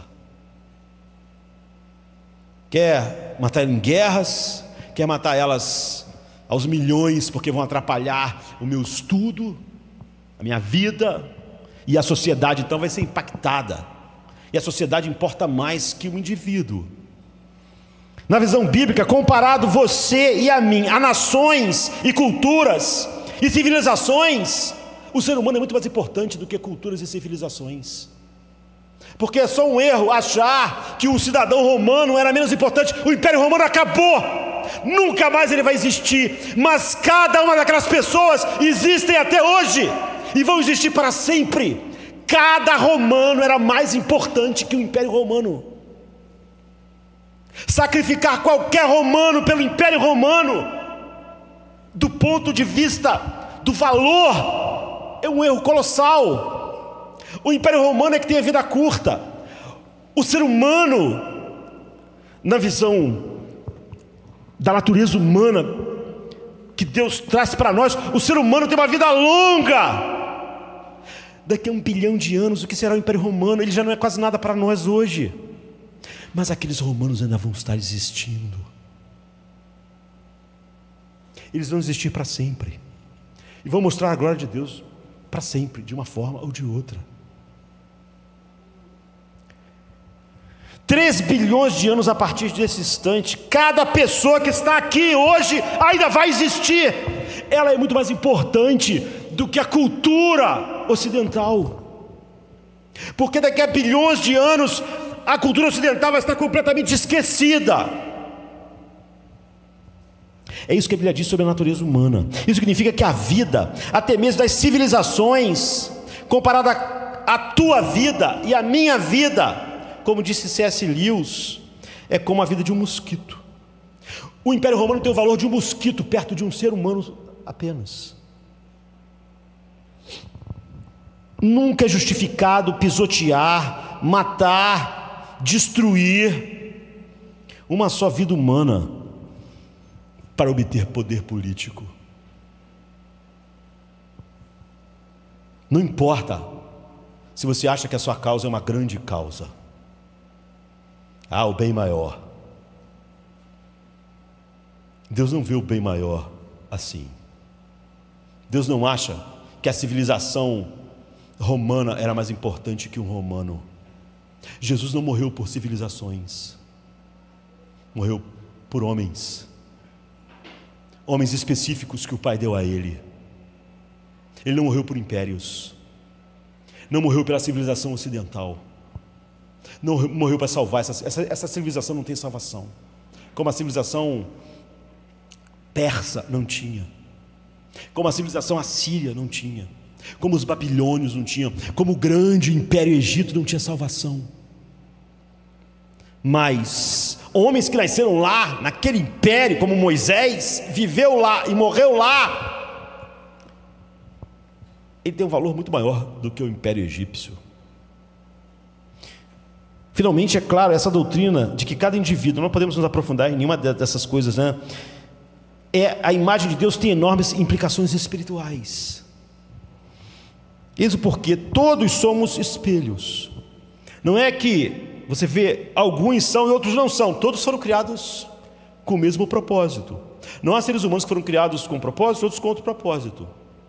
Quer matar em guerras, quer matar elas aos milhões porque vão atrapalhar o meu estudo, a minha vida. E a sociedade então vai ser impactada. E a sociedade importa mais que o indivíduo. Na visão bíblica, comparado você e a mim, a nações e culturas e civilizações, o ser humano é muito mais importante do que culturas e civilizações. Porque é só um erro achar que o cidadão romano era menos importante. O Império Romano acabou, nunca mais ele vai existir. Mas cada uma daquelas pessoas existem até hoje e vão existir para sempre. Cada romano era mais importante que o Império Romano. Sacrificar qualquer romano pelo Império Romano, do ponto de vista do valor, é um erro colossal. O Império Romano é que tem a vida curta. O ser humano, na visão da natureza humana que Deus traz para nós, o ser humano tem uma vida longa. Daqui a um bilhão de anos, o que será o Império Romano? Ele já não é quase nada para nós hoje. Mas aqueles romanos ainda vão estar existindo. Eles vão existir para sempre. E vão mostrar a glória de Deus para sempre, de uma forma ou de outra. Três bilhões de anos a partir desse instante, cada pessoa que está aqui hoje ainda vai existir. Ela é muito mais importante do que a cultura ocidental. Porque daqui a bilhões de anos, a cultura ocidental vai estar completamente esquecida. É isso que a Bíblia diz sobre a natureza humana. Isso significa que a vida, até mesmo das civilizações, comparada à tua vida e à minha vida, como disse C S Lewis, é como a vida de um mosquito. O Império Romano tem o valor de um mosquito perto de um ser humano apenas. Nunca é justificado pisotear, matar, destruir uma só vida humana para obter poder político. Não importa se você acha que a sua causa é uma grande causa. Ah, o bem maior. Deus não vê o bem maior assim. Deus não acha que a civilização romana era mais importante que um romano. Jesus não morreu por civilizações, morreu por homens, homens específicos que o Pai deu a Ele. Ele não morreu por impérios, não morreu pela civilização ocidental, não morreu para salvar essa, essa, essa civilização não tem salvação, como a civilização persa não tinha, como a civilização assíria não tinha, como os babilônios não tinham, como o grande império Egito não tinha salvação. Mas homens que nasceram lá, naquele império, como Moisés, viveu lá e morreu lá, ele tem um valor muito maior do que o império egípcio. Finalmente, é claro, essa doutrina de que cada indivíduo, não podemos nos aprofundar em nenhuma dessas coisas, né? É, a imagem de Deus tem enormes implicações espirituais. Isso porque todos somos espelhos. Não é que você vê, alguns são e outros não são. Todos foram criados com o mesmo propósito. Não há seres humanos que foram criados com um propósito, outros com outro propósito.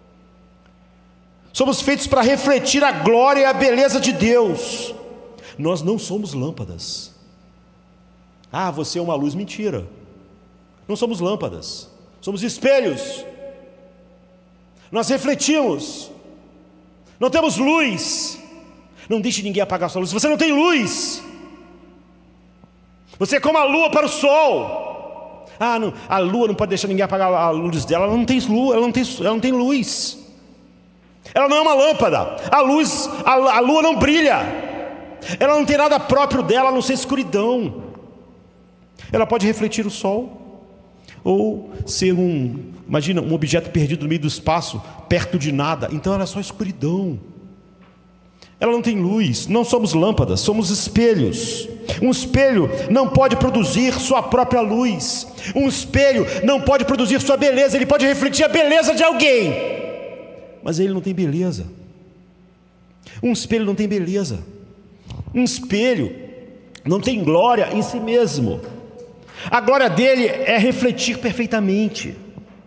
Somos feitos para refletir a glória e a beleza de Deus. Nós não somos lâmpadas. Ah, você é uma luz. Mentira. Não somos lâmpadas. Somos espelhos. Nós refletimos. Não temos luz. Não deixe ninguém apagar a sua luz. Você não tem luz. Você é como a lua para o sol. Ah, não, a lua não pode deixar ninguém apagar a luz dela. Ela não tem luz. Ela não tem, ela não tem luz. Ela não é uma lâmpada. A luz, a, a lua não brilha. Ela não tem nada próprio dela a não ser escuridão. Ela pode refletir o sol, ou ser um, imagina, um objeto perdido no meio do espaço, perto de nada. Então ela é só escuridão. Ela não tem luz. Não somos lâmpadas, somos espelhos. Um espelho não pode produzir sua própria luz. Um espelho não pode produzir sua beleza. Ele pode refletir a beleza de alguém, mas ele não tem beleza. Um espelho não tem beleza. Um espelho não tem glória em si mesmo. A glória dele é refletir perfeitamente.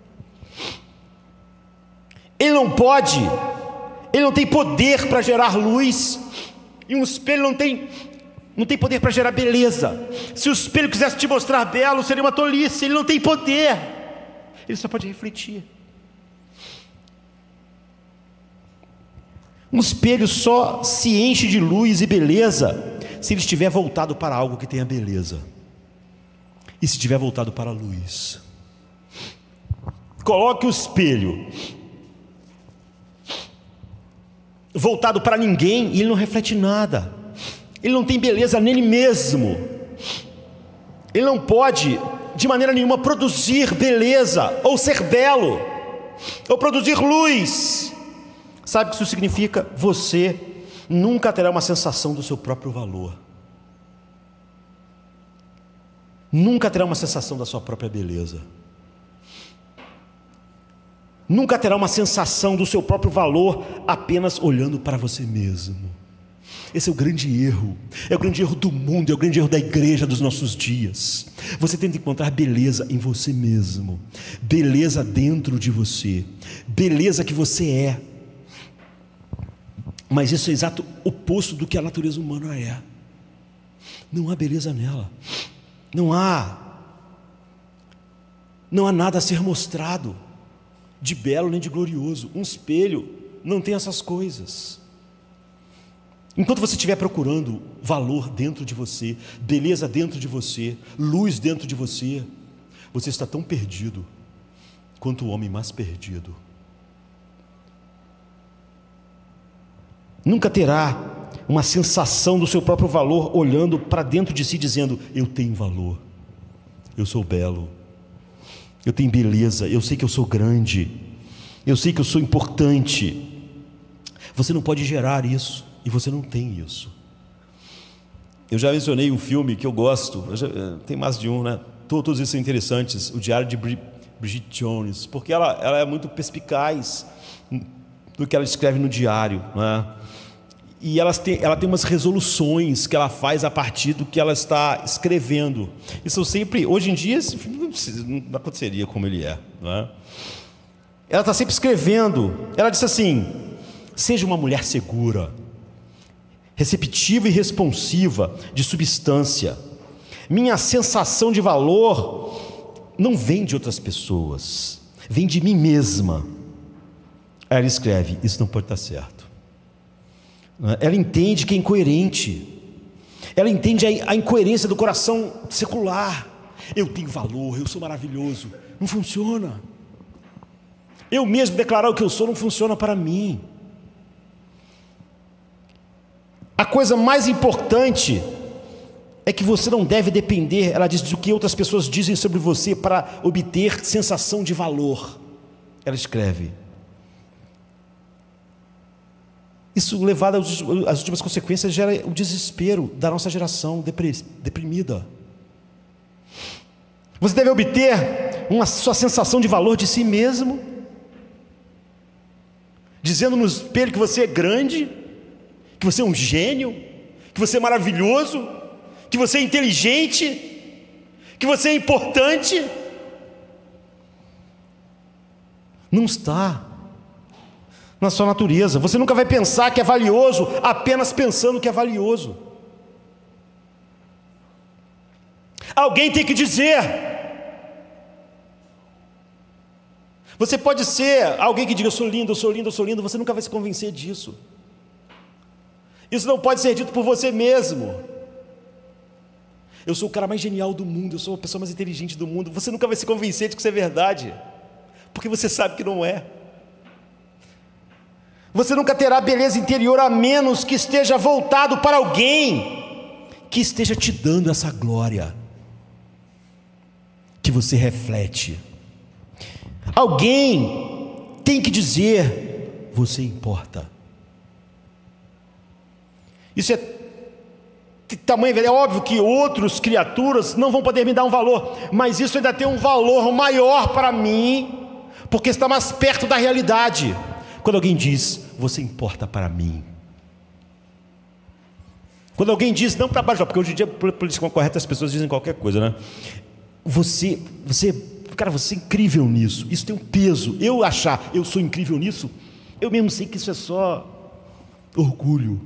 Ele não pode, ele não tem poder para gerar luz. E um espelho não tem, não tem poder para gerar beleza. Se o espelho quisesse te mostrar belo, seria uma tolice. Ele não tem poder. Ele só pode refletir. Um espelho só se enche de luz e beleza se ele estiver voltado para algo que tenha beleza. E se estiver voltado para a luz. Coloque o espelho voltado para ninguém e ele não reflete nada. Ele não tem beleza nele mesmo. Ele não pode, de maneira nenhuma, produzir beleza, ou ser belo, ou produzir luz. Sabe o que isso significa? Você nunca terá uma sensação do seu próprio valor. Nunca terá uma sensação da sua própria beleza. Nunca terá uma sensação do seu próprio valor apenas olhando para você mesmo. Esse é o grande erro. É o grande erro do mundo, é o grande erro da igreja dos nossos dias. Você tenta encontrar beleza em você mesmo. Beleza dentro de você. Beleza que você é. Mas isso é exato oposto do que a natureza humana é. Não há beleza nela. Não há. Não há nada a ser mostrado de belo nem de glorioso. Um espelho não tem essas coisas. Enquanto você estiver procurando valor dentro de você, beleza dentro de você, luz dentro de você, você está tão perdido quanto o homem mais perdido. Nunca terá uma sensação do seu próprio valor olhando para dentro de si dizendo: eu tenho valor, eu sou belo, eu tenho beleza, eu sei que eu sou grande, eu sei que eu sou importante. Você não pode gerar isso, e você não tem isso. Eu já mencionei um filme que eu gosto, eu já, tem mais de um, né? Todos esses são interessantes. O Diário de Bridget Jones, porque ela, ela é muito perspicaz do que ela escreve no diário, né? E ela tem, ela tem umas resoluções que ela faz a partir do que ela está escrevendo. Isso sempre, hoje em dia, esse filme não aconteceria como ele é, não é? Ela está sempre escrevendo. Ela disse assim: seja uma mulher segura, receptiva e responsiva de substância. Minha sensação de valor não vem de outras pessoas, vem de mim mesma. Aí ela escreve: isso não pode estar certo. Ela entende que é incoerente. Ela entende a incoerência do coração secular. eu tenho valor, eu sou maravilhoso. Não funciona. Eu mesmo declarar o que eu sou não funciona para mim. A coisa mais importante é que você não deve depender, ela diz, do que outras pessoas dizem sobre você para obter sensação de valor. Ela escreve. Isso, levado às últimas consequências, gera o desespero da nossa geração deprimida. Você deve obter uma sua sensação de valor de si mesmo, dizendo no espelho que você é grande, que você é um gênio, que você é maravilhoso, que você é inteligente, que você é importante. Não está na sua natureza. Você nunca vai pensar que é valioso apenas pensando que é valioso. Alguém tem que dizer. Você pode ser alguém que diga, eu sou lindo, eu sou lindo, eu sou lindo. Você nunca vai se convencer disso. Isso não pode ser dito por você mesmo. Eu sou o cara mais genial do mundo, eu sou a pessoa mais inteligente do mundo. Você nunca vai se convencer de que isso é verdade, porque você sabe que não é. Você nunca terá beleza interior a menos que esteja voltado para alguém que esteja te dando essa glória que você reflete. Alguém tem que dizer, você importa. Isso é tamanho, é óbvio que outras criaturas não vão poder me dar um valor, mas isso ainda tem um valor maior para mim, porque está mais perto da realidade. Quando alguém diz, você importa para mim. Quando alguém diz, não para baixo, porque hoje em dia, por política correta, as pessoas dizem qualquer coisa, né? Você, você, cara, você é incrível nisso, isso tem um peso. Eu achar, eu sou incrível nisso, eu mesmo sei que isso é só orgulho.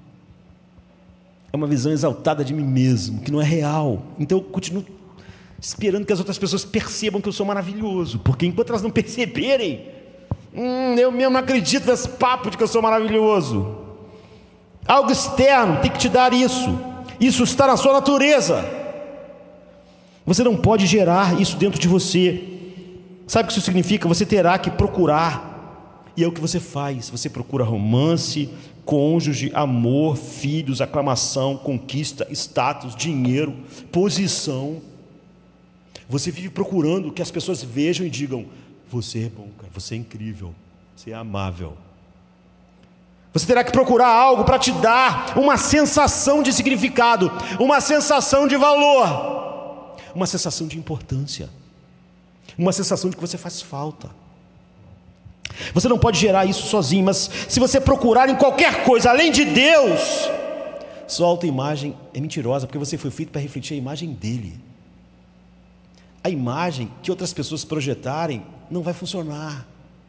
É uma visão exaltada de mim mesmo, que não é real. Então eu continuo esperando que as outras pessoas percebam que eu sou maravilhoso, porque enquanto elas não perceberem, hum, eu mesmo não acredito nesse papo de que eu sou maravilhoso. Algo externo tem que te dar isso. Isso está na sua natureza. Você não pode gerar isso dentro de você. Sabe o que isso significa? Você terá que procurar. E é o que você faz. Você procura romance, cônjuge, amor, filhos, aclamação, conquista, status, dinheiro, posição. Você vive procurando que as pessoas vejam e digam, você é bom, cara, você é incrível, você é amável. Você terá que procurar algo para te dar uma sensação de significado, uma sensação de valor, uma sensação de importância, uma sensação de que você faz falta. Você não pode gerar isso sozinho, mas se você procurar em qualquer coisa além de Deus, sua autoimagem é mentirosa, porque você foi feito para refletir a imagem dele. A imagem que outras pessoas projetarem não vai funcionar.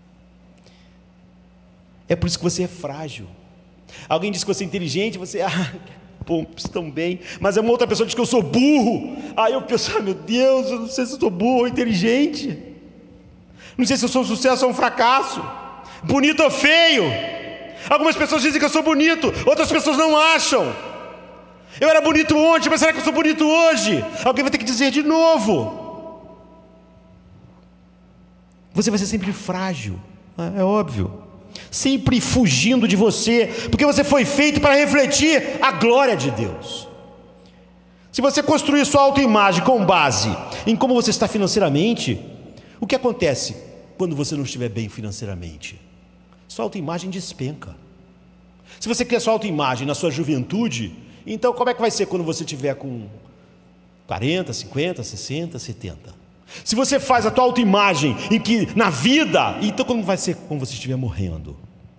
É por isso que você é frágil. Alguém diz que você é inteligente, você, ah, pô, estão bem, mas uma outra pessoa diz que eu sou burro. Aí eu penso, ah, meu Deus, eu não sei se eu sou burro ou inteligente. Não sei se eu sou um sucesso ou um fracasso, bonito ou feio. Algumas pessoas dizem que eu sou bonito, outras pessoas não acham. Eu era bonito ontem, mas será que eu sou bonito hoje? Alguém vai ter que dizer de novo. Você vai ser sempre frágil, é óbvio, sempre fugindo de você, porque você foi feito para refletir a glória de Deus. Se você construir sua autoimagem com base em como você está financeiramente, o que acontece quando você não estiver bem financeiramente? Sua autoimagem despenca. Se você quer sua autoimagem na sua juventude, então como é que vai ser quando você estiver com quarenta, cinquenta, sessenta, setenta? Se você faz a tua autoimagem em que na vida, então como vai ser quando você estiver morrendo?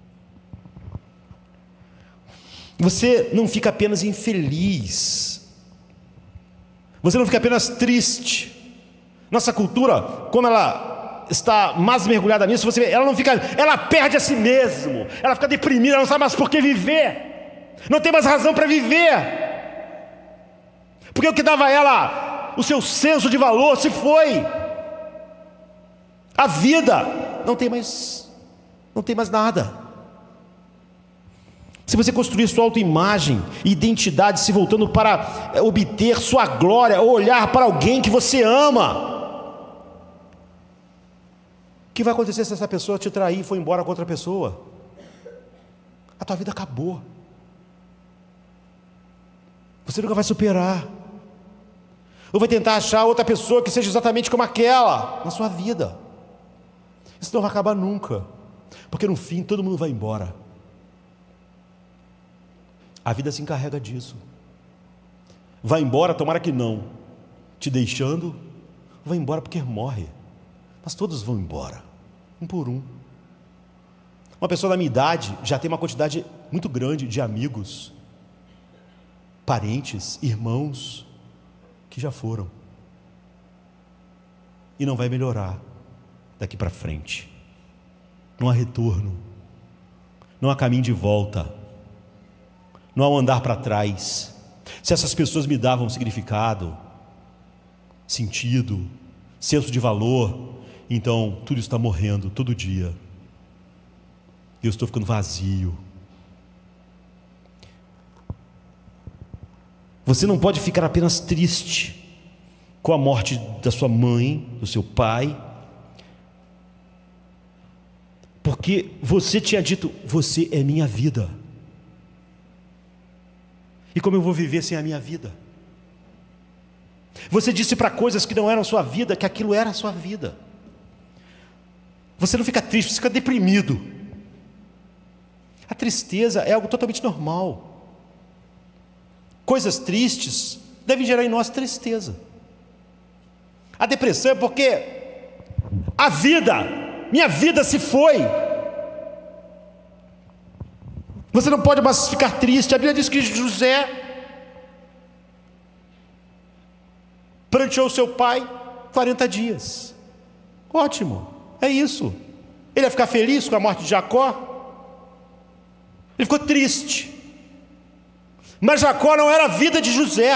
Você não fica apenas infeliz, você não fica apenas triste. Nossa cultura, como ela está mais mergulhada nisso, você vê, ela não fica, ela perde a si mesmo, ela fica deprimida, ela não sabe mais por que viver, não tem mais razão para viver, porque o que dava a ela o seu senso de valor se foi. A vida não tem mais, não tem mais nada. se você construir sua autoimagem e identidade se voltando para obter sua glória ou olhar para alguém que você ama, o que vai acontecer se essa pessoa te trair e for embora com outra pessoa? A tua vida acabou. Você nunca vai superar. Ou vai tentar achar outra pessoa que seja exatamente como aquela na sua vida. Isso não vai acabar nunca, porque no fim todo mundo vai embora. A vida se encarrega disso. Vai embora, tomara que não, te deixando, vai embora porque morre. Mas todos vão embora, um por um. Uma pessoa da minha idade já tem uma quantidade muito grande de amigos, parentes, irmãos, que já foram. E não vai melhorar daqui para frente. Não há retorno, não há caminho de volta, não há um andar para trás. Se essas pessoas me davam significado, sentido, senso de valor, então tudo está morrendo todo dia. Eu estou ficando vazio. Você não pode ficar apenas triste com a morte da sua mãe, do seu pai, porque você tinha dito: você é minha vida. E como eu vou viver sem a minha vida? Você disse para coisas que não eram sua vida, que aquilo era a sua vida. Você não fica triste, você fica deprimido. A tristeza é algo totalmente normal. Coisas tristes devem gerar em nós tristeza. A depressão é porque a vida, minha vida se foi. Você não pode mais ficar triste. A Bíblia diz que José pranteou seu pai quarenta dias. Ótimo, é isso. Ele ia ficar feliz com a morte de Jacó? Ele ficou triste. Mas Jacó não era a vida de José.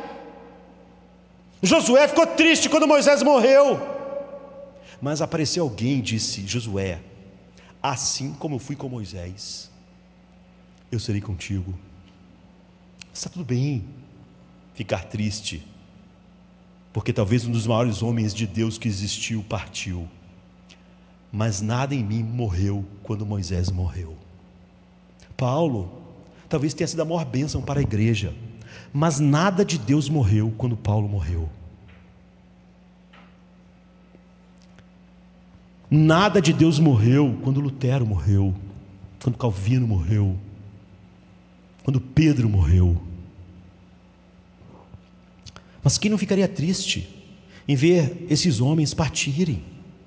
Josué ficou triste quando Moisés morreu. Mas apareceu alguém e disse: Josué, assim como eu fui com Moisés, eu serei contigo. Está tudo bem ficar triste, porque talvez um dos maiores homens de Deus que existiu partiu, mas nada em mim morreu quando Moisés morreu. Paulo talvez tenha sido a maior bênção para a igreja, mas nada de Deus morreu quando Paulo morreu. Nada de Deus morreu quando Lutero morreu, quando Calvino morreu, quando Pedro morreu. Mas quem não ficaria triste em ver esses homens partirem?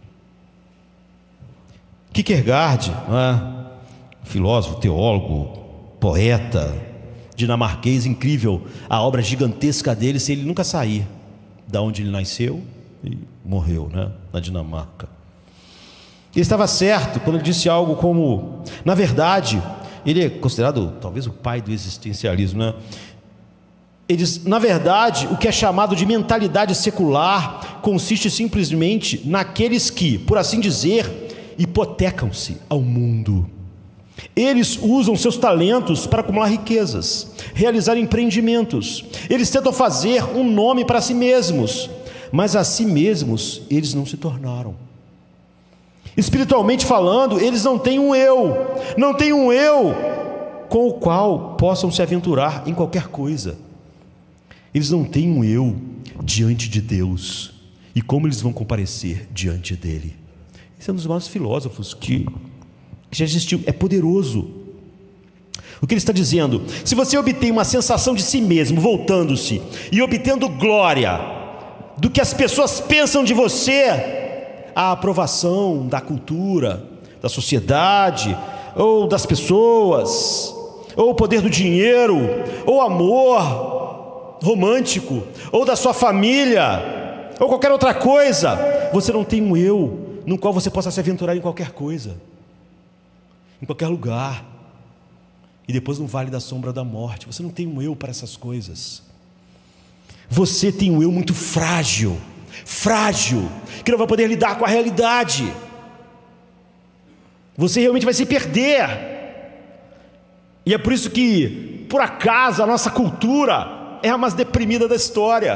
Kierkegaard, não é? Filósofo, teólogo, poeta dinamarquês incrível, a obra gigantesca dele, se ele nunca sair da onde ele nasceu e morreu, né? Na Dinamarca. Ele estava certo quando ele disse algo como, na verdade, ele é considerado talvez o pai do existencialismo, né? Ele diz: na verdade, o que é chamado de mentalidade secular consiste simplesmente naqueles que, por assim dizer, hipotecam-se ao mundo. Eles usam seus talentos para acumular riquezas, realizar empreendimentos. Eles tentam fazer um nome para si mesmos, mas a si mesmos eles não se tornaram. Espiritualmente falando, eles não têm um eu, não têm um eu com o qual possam se aventurar em qualquer coisa. Eles não têm um eu diante de Deus. E como eles vão comparecer diante dele? Esse é um dos maiores filósofos que já existiu, é poderoso. O que ele está dizendo? Se você obtém uma sensação de si mesmo, voltando-se e obtendo glória do que as pessoas pensam de você, a aprovação da cultura, da sociedade, ou das pessoas, ou o poder do dinheiro, ou amor romântico, ou da sua família, ou qualquer outra coisa, você não tem um eu no qual você possa se aventurar em qualquer coisa, em qualquer lugar, e depois no vale da sombra da morte. Você não tem um eu para essas coisas. Você tem um eu muito frágil, frágil, que não vai poder lidar com a realidade. Você realmente vai se perder. E é por isso que, por acaso, a nossa cultura é a mais deprimida da história.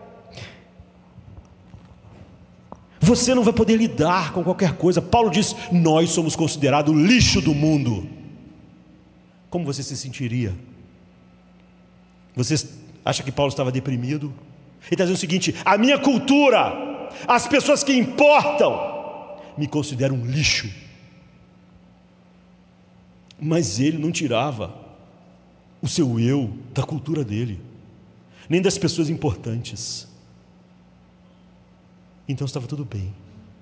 Você não vai poder lidar com qualquer coisa. Paulo diz: nós somos considerados o lixo do mundo. Como você se sentiria? Você acha que Paulo estava deprimido? Ele está dizendo o seguinte: a minha cultura, as pessoas que importam, me consideram um lixo. Mas ele não tirava o seu eu da cultura dele, nem das pessoas importantes. Então estava tudo bem.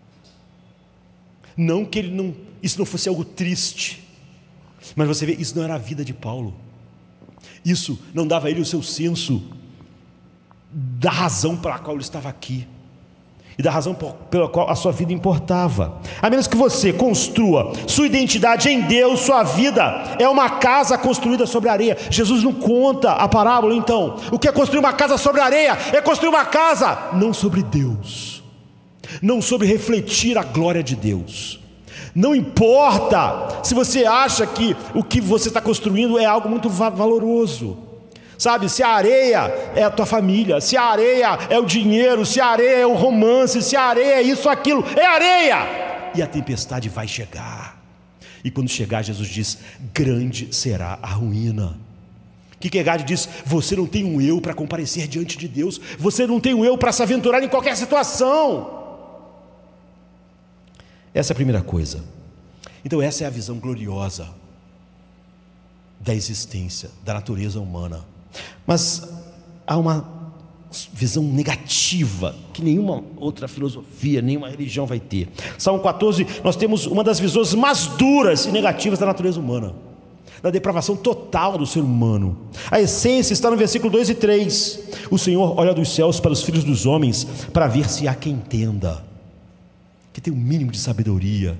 Não que ele não, isso não fosse algo triste, mas você vê, isso não era a vida de Paulo. Isso não dava a ele o seu senso da razão pela qual ele estava aqui e da razão pela qual a sua vida importava. A menos que você construa sua identidade em Deus, sua vida é uma casa construída sobre areia. Jesus não conta a parábola, então. O que é construir uma casa sobre areia? É construir uma casa não sobre Deus, não sobre refletir a glória de Deus. Não importa se você acha que o que você está construindo é algo muito valoroso. Sabe, se a areia é a tua família, se a areia é o dinheiro, se a areia é o romance, se a areia é isso, aquilo, é areia. E a tempestade vai chegar. E quando chegar, Jesus diz: grande será a ruína. Kierkegaard diz: você não tem um eu para comparecer diante de Deus. Você não tem um eu para se aventurar em qualquer situação. Essa é a primeira coisa. Então essa é a visão gloriosa da existência, da natureza humana. Mas há uma visão negativa que nenhuma outra filosofia, nenhuma religião vai ter. Salmo quatorze, nós temos uma das visões mais duras e negativas da natureza humana, da depravação total do ser humano. A essência está no versículo dois e três. O Senhor olha dos céus para os filhos dos homens, para ver se há quem entenda, que tem um mínimo de sabedoria,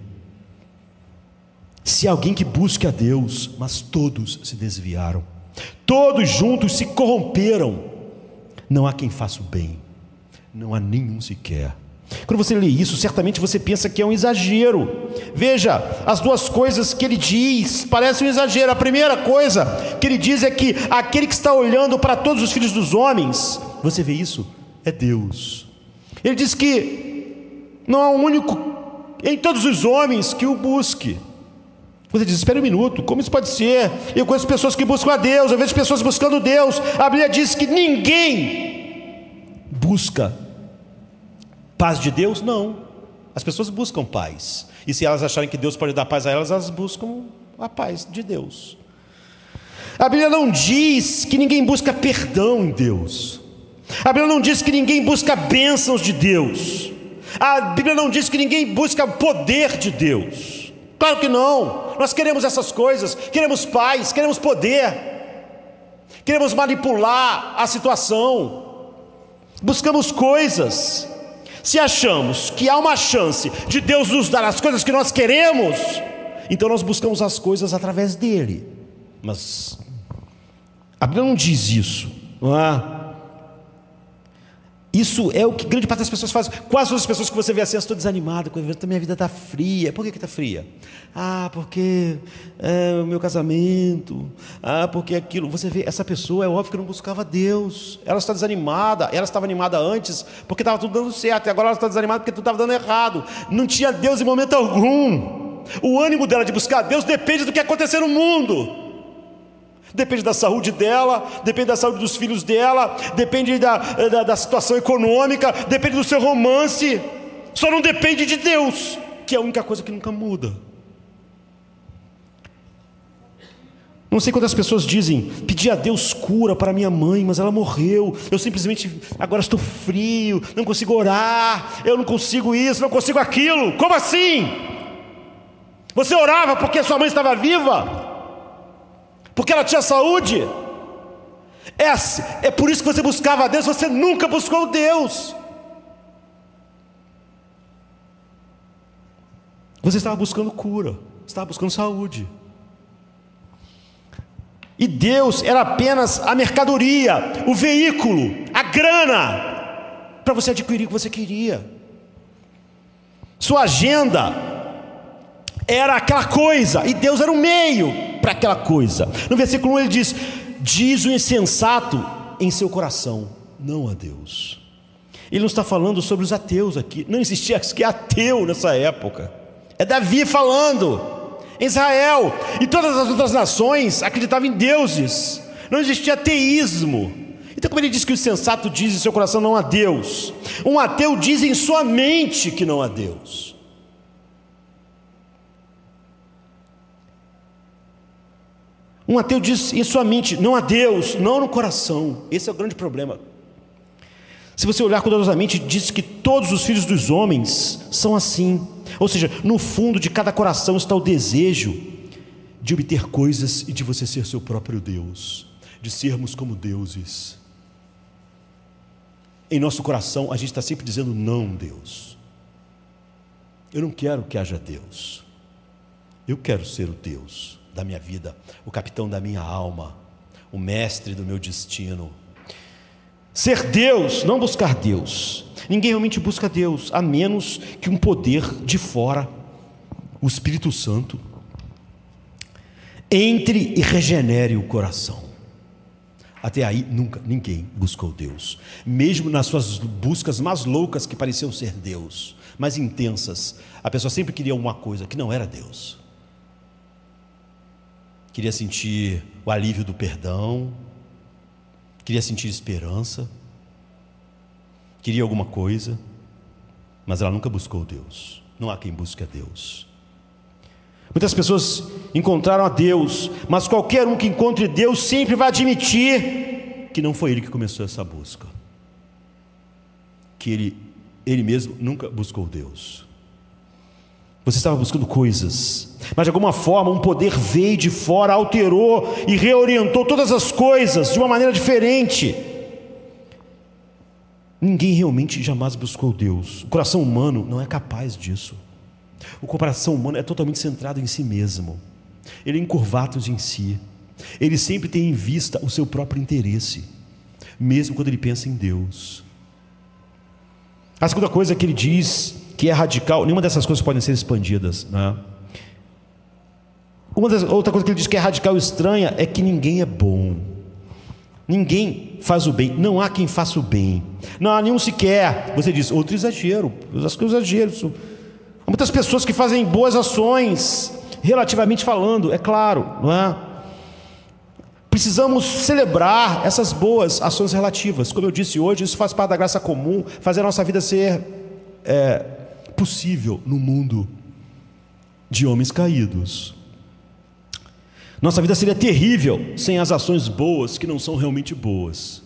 se há alguém que busque a Deus. Mas todos se desviaram, todos juntos se corromperam. Não há quem faça o bem, não há nenhum sequer. Quando você lê isso, certamente você pensa que é um exagero. Veja, as duas coisas que ele diz parecem um exagero. A primeira coisa que ele diz é que aquele que está olhando para todos os filhos dos homens, você vê isso, é Deus. Ele diz que não há um único em todos os homens que o busque. Você diz: espera um minuto, como isso pode ser? Eu conheço pessoas que buscam a Deus, eu vejo pessoas buscando Deus. A Bíblia diz que ninguém busca paz de Deus. Não, as pessoas buscam paz, e se elas acharem que Deus pode dar paz a elas, elas buscam a paz de Deus. A Bíblia não diz que ninguém busca perdão em Deus. A Bíblia não diz que ninguém busca bênçãos de Deus. A Bíblia não diz que ninguém busca o poder de Deus. Claro que não. Nós queremos essas coisas, queremos paz, queremos poder, queremos manipular a situação, buscamos coisas. Se achamos que há uma chance de Deus nos dar as coisas que nós queremos, então nós buscamos as coisas através dele. Mas a Bíblia não diz isso, não é? Isso é o que grande parte das pessoas fazem. Quase todas as pessoas que você vê assim: eu estou desanimado, minha vida está fria. Por que está fria? Ah, porque é o meu casamento. Ah, porque aquilo. Você vê, essa pessoa é óbvio que não buscava Deus. Ela está desanimada. Ela estava animada antes porque estava tudo dando certo, e agora ela está desanimada porque tudo estava dando errado. Não tinha Deus em momento algum. O ânimo dela de buscar Deus depende do que acontecer no mundo. Depende da saúde dela, depende da saúde dos filhos dela, depende da, da, da situação econômica, depende do seu romance. Só não depende de Deus, que é a única coisa que nunca muda. Não sei quantas pessoas dizem: pedi a Deus cura para minha mãe, mas ela morreu. Eu simplesmente agora estou frio, não consigo orar, eu não consigo isso, não consigo aquilo. Como assim? Você orava porque sua mãe estava viva? Porque ela tinha saúde? É, é por isso que você buscava a Deus. Você nunca buscou Deus. Você estava buscando cura, estava buscando saúde. E Deus era apenas a mercadoria, o veículo, a grana, para você adquirir o que você queria. Sua agenda era aquela coisa, e Deus era o meio. para aquela coisa. No versículo um ele diz: diz o insensato em seu coração, não a Deus. Ele não está falando sobre os ateus aqui. Não existia que ateu nessa época. É Davi falando. Em Israel e todas as outras nações acreditavam em deuses. Não existia ateísmo. Então, como ele diz que o insensato diz em seu coração não a Deus, um ateu diz em sua mente que não há Deus. Um ateu diz em sua mente não há Deus, não no coração. Esse é o grande problema. Se você olhar cuidadosamente, diz que todos os filhos dos homens são assim. Ou seja, no fundo de cada coração está o desejo de obter coisas e de você ser seu próprio Deus, de sermos como deuses. Em nosso coração a gente está sempre dizendo não, Deus. Eu não quero que haja Deus. Eu quero ser o Deus da minha vida, o capitão da minha alma, o mestre do meu destino. Ser Deus, não buscar Deus. Ninguém realmente busca Deus, a menos que um poder de fora, o Espírito Santo, entre e regenere o coração. Até aí nunca ninguém buscou Deus, mesmo nas suas buscas mais loucas que pareciam ser Deus, mais intensas, a pessoa sempre queria uma coisa que não era Deus. Queria sentir o alívio do perdão, queria sentir esperança, queria alguma coisa, mas ela nunca buscou Deus. Não há quem busque a Deus. Muitas pessoas encontraram a Deus, mas qualquer um que encontre Deus sempre vai admitir que não foi ele que começou essa busca, que ele, ele mesmo nunca buscou Deus. Você estava buscando coisas, mas de alguma forma um poder veio de fora, alterou e reorientou todas as coisas de uma maneira diferente. Ninguém realmente jamais buscou Deus. O coração humano não é capaz disso. O coração humano é totalmente centrado em si mesmo. Ele é encurvado em si. Ele sempre tem em vista o seu próprio interesse, mesmo quando ele pensa em Deus. A segunda coisa que ele diz que é radical, nenhuma dessas coisas podem ser expandidas, né? Uma das, outra coisa que ele diz que é radical e estranha é que ninguém é bom. Ninguém faz o bem, não há quem faça o bem, não há nenhum sequer. Você diz, outro exagero, eu acho que é um exagero isso. Há muitas pessoas que fazem boas ações, relativamente falando, é claro, não é? Precisamos celebrar essas boas ações relativas. Como eu disse hoje, isso faz parte da graça comum, fazer a nossa vida ser é, possível no mundo de homens caídos. Nossa vida seria terrível sem as ações boas que não são realmente boas.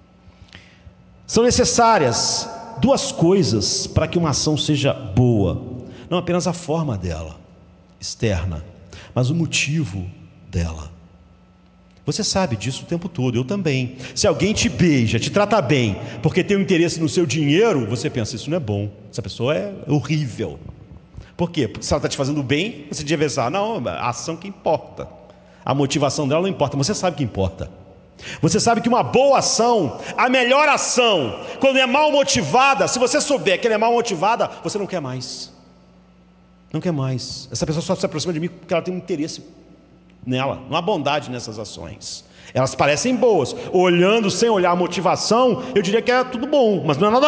São necessárias duas coisas para que uma ação seja boa. Não apenas a forma dela, externa, mas o motivo dela. Você sabe disso o tempo todo, eu também. Se alguém te beija, te trata bem, porque tem um interesse no seu dinheiro, você pensa, isso não é bom, essa pessoa é horrível. Por quê? Porque se ela está te fazendo bem, você devia pensar, não, a ação que importa. A motivação dela não importa, você sabe o que importa. Você sabe que uma boa ação, a melhor ação, quando é mal motivada, se você souber que ela é mal motivada, você não quer mais. Não quer mais. Essa pessoa só se aproxima de mim porque ela tem um interesse nela, não há bondade nessas ações. Elas parecem boas, olhando sem olhar a motivação, eu diria que é tudo bom, mas não é nada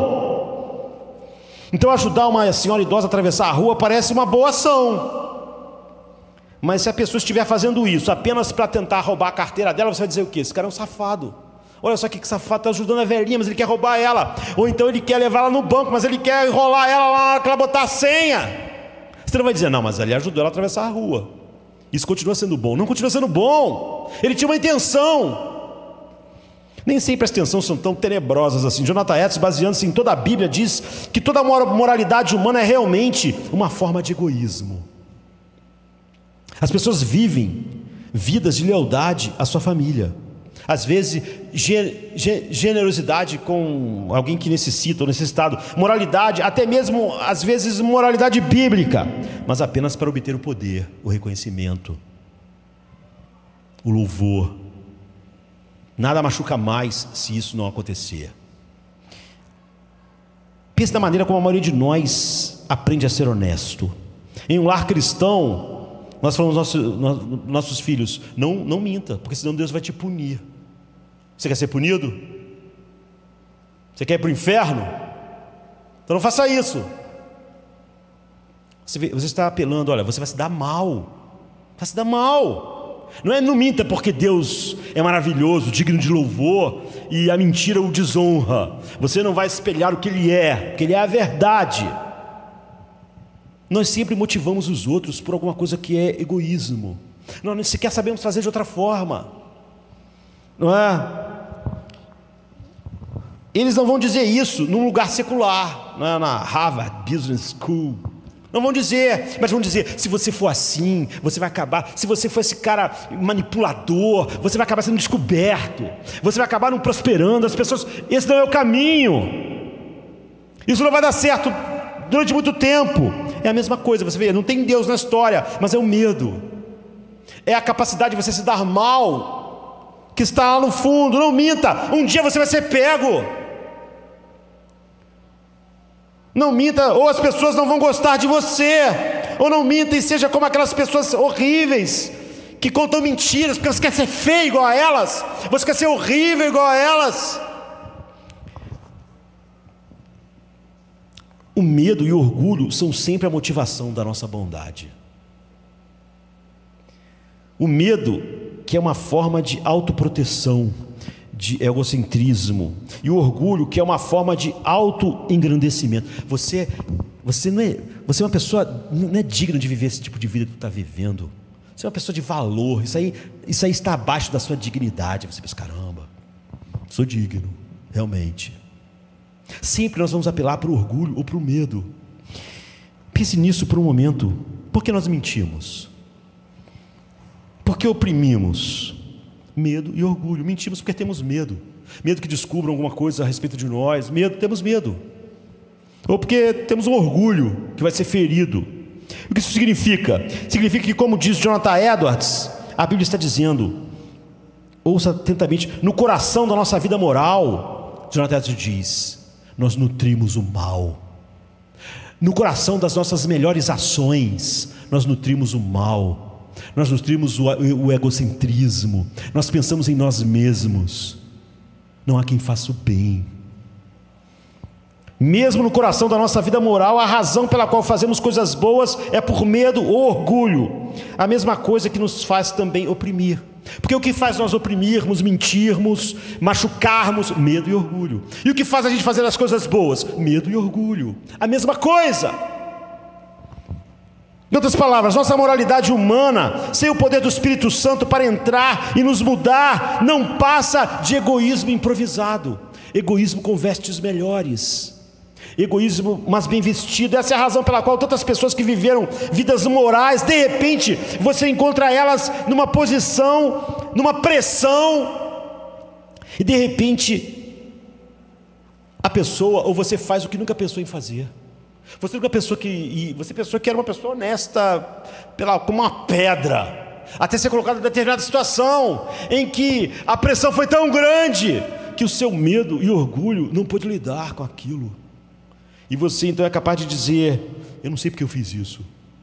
bom. Então ajudar uma senhora idosa a atravessar a rua parece uma boa ação. Mas se a pessoa estiver fazendo isso apenas para tentar roubar a carteira dela, você vai dizer o quê? Esse cara é um safado. Olha só que safado, está ajudando a velhinha, mas ele quer roubar ela. Ou então ele quer levar ela no banco, mas ele quer enrolar ela lá na hora que ela botar a senha. Você não vai dizer, não, mas ele ajudou ela a atravessar a rua. Isso continua sendo bom. Não continua sendo bom. Ele tinha uma intenção. Nem sempre as intenções são tão tenebrosas assim. Jonathan Edwards, baseando-se em toda a Bíblia, diz que toda a moralidade humana é realmente uma forma de egoísmo. As pessoas vivem vidas de lealdade à sua família, às vezes generosidade com alguém que necessita ou necessitado, moralidade, até mesmo às vezes moralidade bíblica, mas apenas para obter o poder, o reconhecimento, o louvor. Nada machuca mais se isso não acontecer. Pense na maneira como a maioria de nós aprende a ser honesto. Em um lar cristão, Nós falamos aos nossos, nossos filhos, não, não minta, porque senão Deus vai te punir. Você quer ser punido? Você quer ir para o inferno? Então não faça isso. Você, vê, você está apelando, olha, você vai se dar mal. Vai se dar mal. Não é não minta porque Deus é maravilhoso, digno de louvor, e a mentira o desonra. Você não vai espelhar o que Ele é, porque Ele é a verdade. Nós sempre motivamos os outros por alguma coisa que é egoísmo. Nós nem sequer sabemos fazer de outra forma. Não é? Eles não vão dizer isso num lugar secular, não é? Na Harvard Business School. Não vão dizer, mas vão dizer, se você for assim, você vai acabar, se você for esse cara manipulador, você vai acabar sendo descoberto, você vai acabar não prosperando, as pessoas, esse não é o caminho, isso não vai dar certo durante muito tempo. É a mesma coisa, você vê, não tem Deus na história, mas é o medo, é a capacidade de você se dar mal, que está lá no fundo. Não minta, um dia você vai ser pego. Não minta, ou as pessoas não vão gostar de você, ou não minta e seja como aquelas pessoas horríveis, que contam mentiras, porque você quer ser feio igual a elas, você quer ser horrível igual a elas. O medo e o orgulho são sempre a motivação da nossa bondade. O medo, que é uma forma de autoproteção, de egocentrismo, e o orgulho, que é uma forma de auto-engrandecimento. Você, você, não é, você é uma pessoa, não é digna de viver esse tipo de vida que tu está vivendo. Você é uma pessoa de valor, isso aí, isso aí está abaixo da sua dignidade. Você pensa, caramba, sou digno, realmente. Sempre nós vamos apelar para o orgulho ou para o medo. Pense nisso por um momento. Por que nós mentimos? Por que oprimimos? Medo e orgulho. Mentimos porque temos medo. Medo que descubram alguma coisa a respeito de nós. Medo, temos medo. Ou porque temos um orgulho que vai ser ferido. O que isso significa? Significa que, como diz Jonathan Edwards, a Bíblia está dizendo, ouça atentamente, no coração da nossa vida moral, Jonathan Edwards diz, nós nutrimos o mal. No coração das nossas melhores ações, nós nutrimos o mal. Nós nutrimos o, o egocentrismo. Nós pensamos em nós mesmos. Não há quem faça o bem. Mesmo no coração da nossa vida moral, a razão pela qual fazemos coisas boas é por medo ou orgulho. A mesma coisa que nos faz também oprimir. Porque o que faz nós oprimirmos, mentirmos, machucarmos? Medo e orgulho. E o que faz a gente fazer as coisas boas? Medo e orgulho. A mesma coisa. Em outras palavras, nossa moralidade humana, sem o poder do Espírito Santo para entrar e nos mudar, não passa de egoísmo improvisado. Egoísmo com vestes melhores. Egoísmo, mas bem vestido. Essa é a razão pela qual tantas pessoas que viveram vidas morais, de repente, você encontra elas numa posição, numa pressão, e de repente, a pessoa, ou você faz o que nunca pensou em fazer. Você nunca pensou que, e você pensou que era uma pessoa honesta, pela, como uma pedra, até ser colocado em determinada situação, em que a pressão foi tão grande, que o seu medo e orgulho não pôde lidar com aquilo. E você então é capaz de dizer, eu não sei porque eu fiz isso.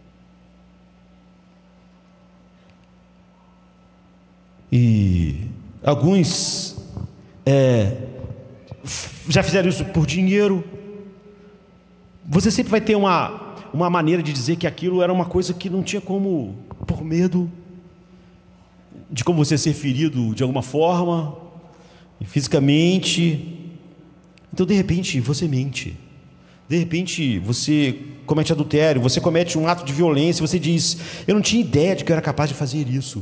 E alguns é, já fizeram isso por dinheiro. Você sempre vai ter uma, uma maneira de dizer que aquilo era uma coisa que não tinha como, por medo de como você ser ferido de alguma forma, fisicamente. Então de repente você mente. De repente você comete adultério, você comete um ato de violência, você diz, eu não tinha ideia de que eu era capaz de fazer isso.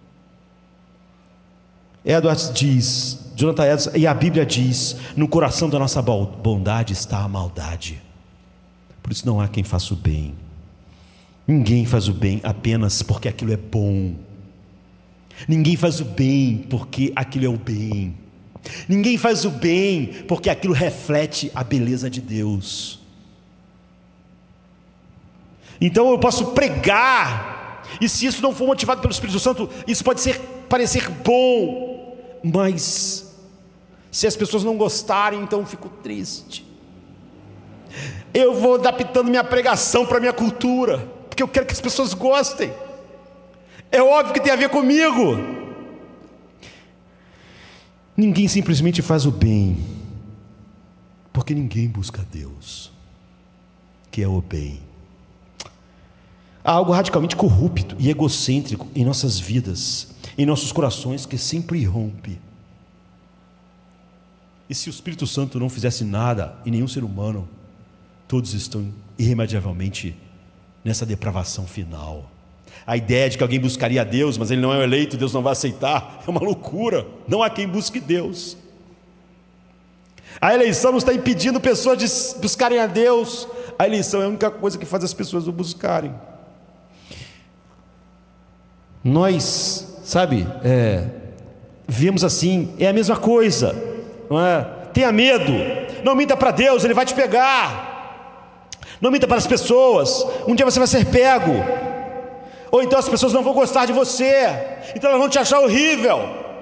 Edwards diz, Jonathan Edwards, e a Bíblia diz, no coração da nossa bondade está a maldade. Por isso não há quem faça o bem. Ninguém faz o bem apenas porque aquilo é bom. Ninguém faz o bem porque aquilo é o bem. Ninguém faz o bem porque aquilo reflete a beleza de Deus. Então eu posso pregar, e se isso não for motivado pelo Espírito Santo, isso pode ser, parecer bom, mas se as pessoas não gostarem, então eu fico triste. Eu vou adaptando minha pregação para a minha cultura, porque eu quero que as pessoas gostem. É óbvio que tem a ver comigo. Ninguém simplesmente faz o bem, porque ninguém busca Deus, que é o bem. Há algo radicalmente corrupto e egocêntrico em nossas vidas, em nossos corações, que sempre rompe. E se o Espírito Santo não fizesse nada em nenhum ser humano, todos estão irremediavelmente nessa depravação final. A ideia de que alguém buscaria a Deus, mas ele não é o eleito, Deus não vai aceitar, é uma loucura. Não há quem busque Deus. A eleição não está impedindo pessoas de buscarem a Deus. A eleição é a única coisa que faz as pessoas o buscarem. Nós, sabe, é, vemos assim, é a mesma coisa, não é? Tenha medo, não minta para Deus, Ele vai te pegar. Não minta para as pessoas, um dia você vai ser pego. Ou então as pessoas não vão gostar de você, então elas vão te achar horrível.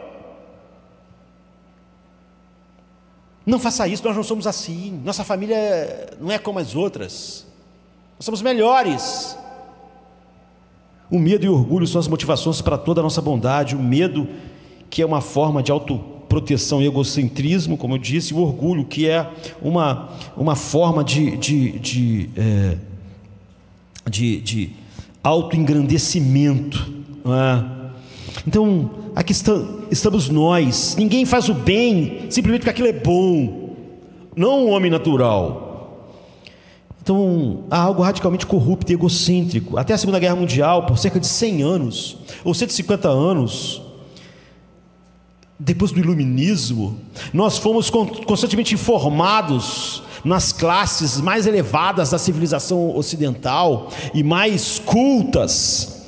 Não faça isso, nós não somos assim. Nossa família não é como as outras, nós somos melhores. O medo e o orgulho são as motivações para toda a nossa bondade. O medo, que é uma forma de autoproteção e egocentrismo, como eu disse. O orgulho, que é uma, uma forma de, de, de, é, de, de autoengrandecimento, não é? Então, aqui está, estamos nós. Ninguém faz o bem simplesmente porque aquilo é bom, não o homem natural. Então, há algo radicalmente corrupto e egocêntrico. Até a Segunda Guerra Mundial, por cerca de cem anos, ou cento e cinquenta anos, depois do iluminismo, nós fomos constantemente informados nas classes mais elevadas da civilização ocidental e mais cultas,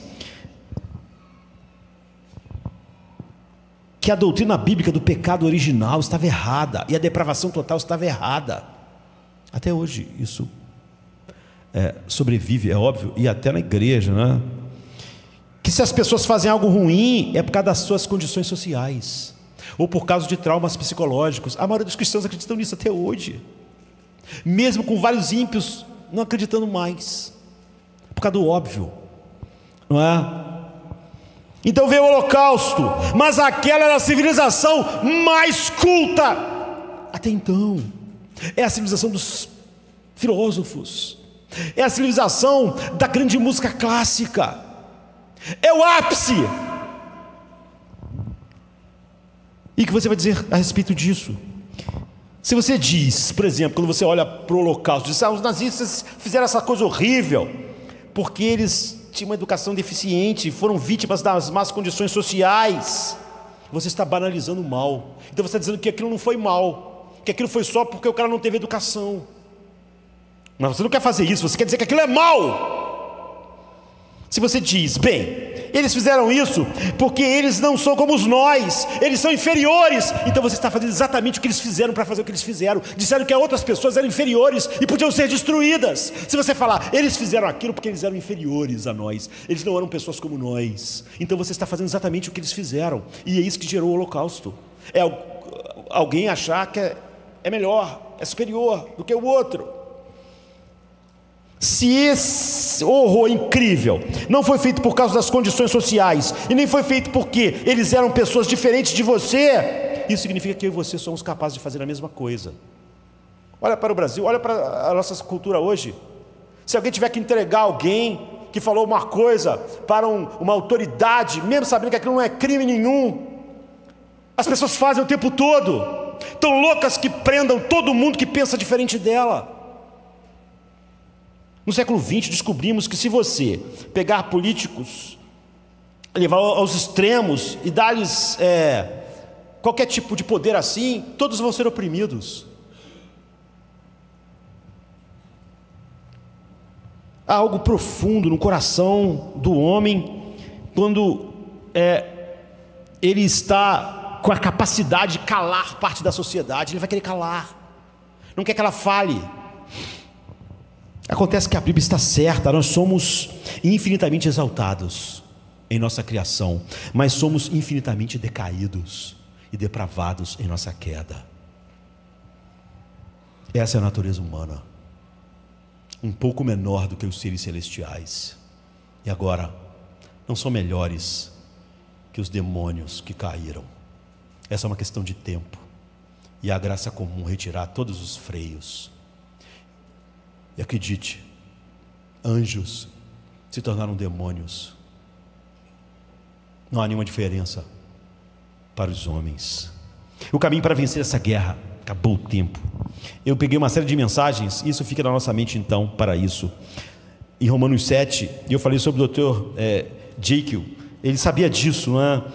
que a doutrina bíblica do pecado original estava errada e a depravação total estava errada. Até hoje isso é, sobrevive, é óbvio, e até na igreja, né? Que se as pessoas fazem algo ruim é por causa das suas condições sociais ou por causa de traumas psicológicos. A maioria dos cristãos acreditam nisso até hoje, mesmo com vários ímpios não acreditando mais, por causa do óbvio, não é? Então veio o Holocausto, mas aquela era a civilização mais culta até então. É a civilização dos filósofos, é a civilização da grande música clássica, é o ápice. E o que você vai dizer a respeito disso? Se você diz, por exemplo, quando você olha para o Holocausto, diz, ah, os nazistas fizeram essa coisa horrível porque eles tinham uma educação deficiente, foram vítimas das más condições sociais, você está banalizando o mal. Então você está dizendo que aquilo não foi mal, que aquilo foi só porque o cara não teve educação. Mas você não quer fazer isso, você quer dizer que aquilo é mal. Se você diz, bem, eles fizeram isso porque eles não são como nós, eles são inferiores, então você está fazendo exatamente o que eles fizeram para fazer o que eles fizeram. Disseram que outras pessoas eram inferiores e podiam ser destruídas. Se você falar, eles fizeram aquilo porque eles eram inferiores a nós, eles não eram pessoas como nós, então você está fazendo exatamente o que eles fizeram. E é isso que gerou o Holocausto. É alguém achar que é, é melhor, é superior do que o outro. Se esse horror incrível não foi feito por causa das condições sociais e nem foi feito porque eles eram pessoas diferentes de você, isso significa que eu e você somos capazes de fazer a mesma coisa. Olha para o Brasil, olha para a nossa cultura hoje. Se alguém tiver que entregar alguém que falou uma coisa para um, uma autoridade, mesmo sabendo que aquilo não é crime nenhum, as pessoas fazem o tempo todo, tão loucas que prendam todo mundo que pensa diferente dela. No século vinte descobrimos que se você pegar políticos, levar aos extremos e dar-lhes é, qualquer tipo de poder assim, todos vão ser oprimidos. Há algo profundo no coração do homem quando é, ele está com a capacidade de calar parte da sociedade. Ele vai querer calar, não quer que ela fale. Acontece que a Bíblia está certa, nós somos infinitamente exaltados em nossa criação, mas somos infinitamente decaídos e depravados em nossa queda. Essa é a natureza humana, um pouco menor do que os seres celestiais. E agora, não são melhores que os demônios que caíram. Essa é uma questão de tempo. E a graça comum retirar todos os freios. E acredite, anjos se tornaram demônios. Não há nenhuma diferença para os homens. O caminho para vencer essa guerra, acabou o tempo. Eu peguei uma série de mensagens, isso fica na nossa mente então, para isso. Em Romanos sete, eu falei sobre o doutor é, Jekyll, ele sabia disso, não é?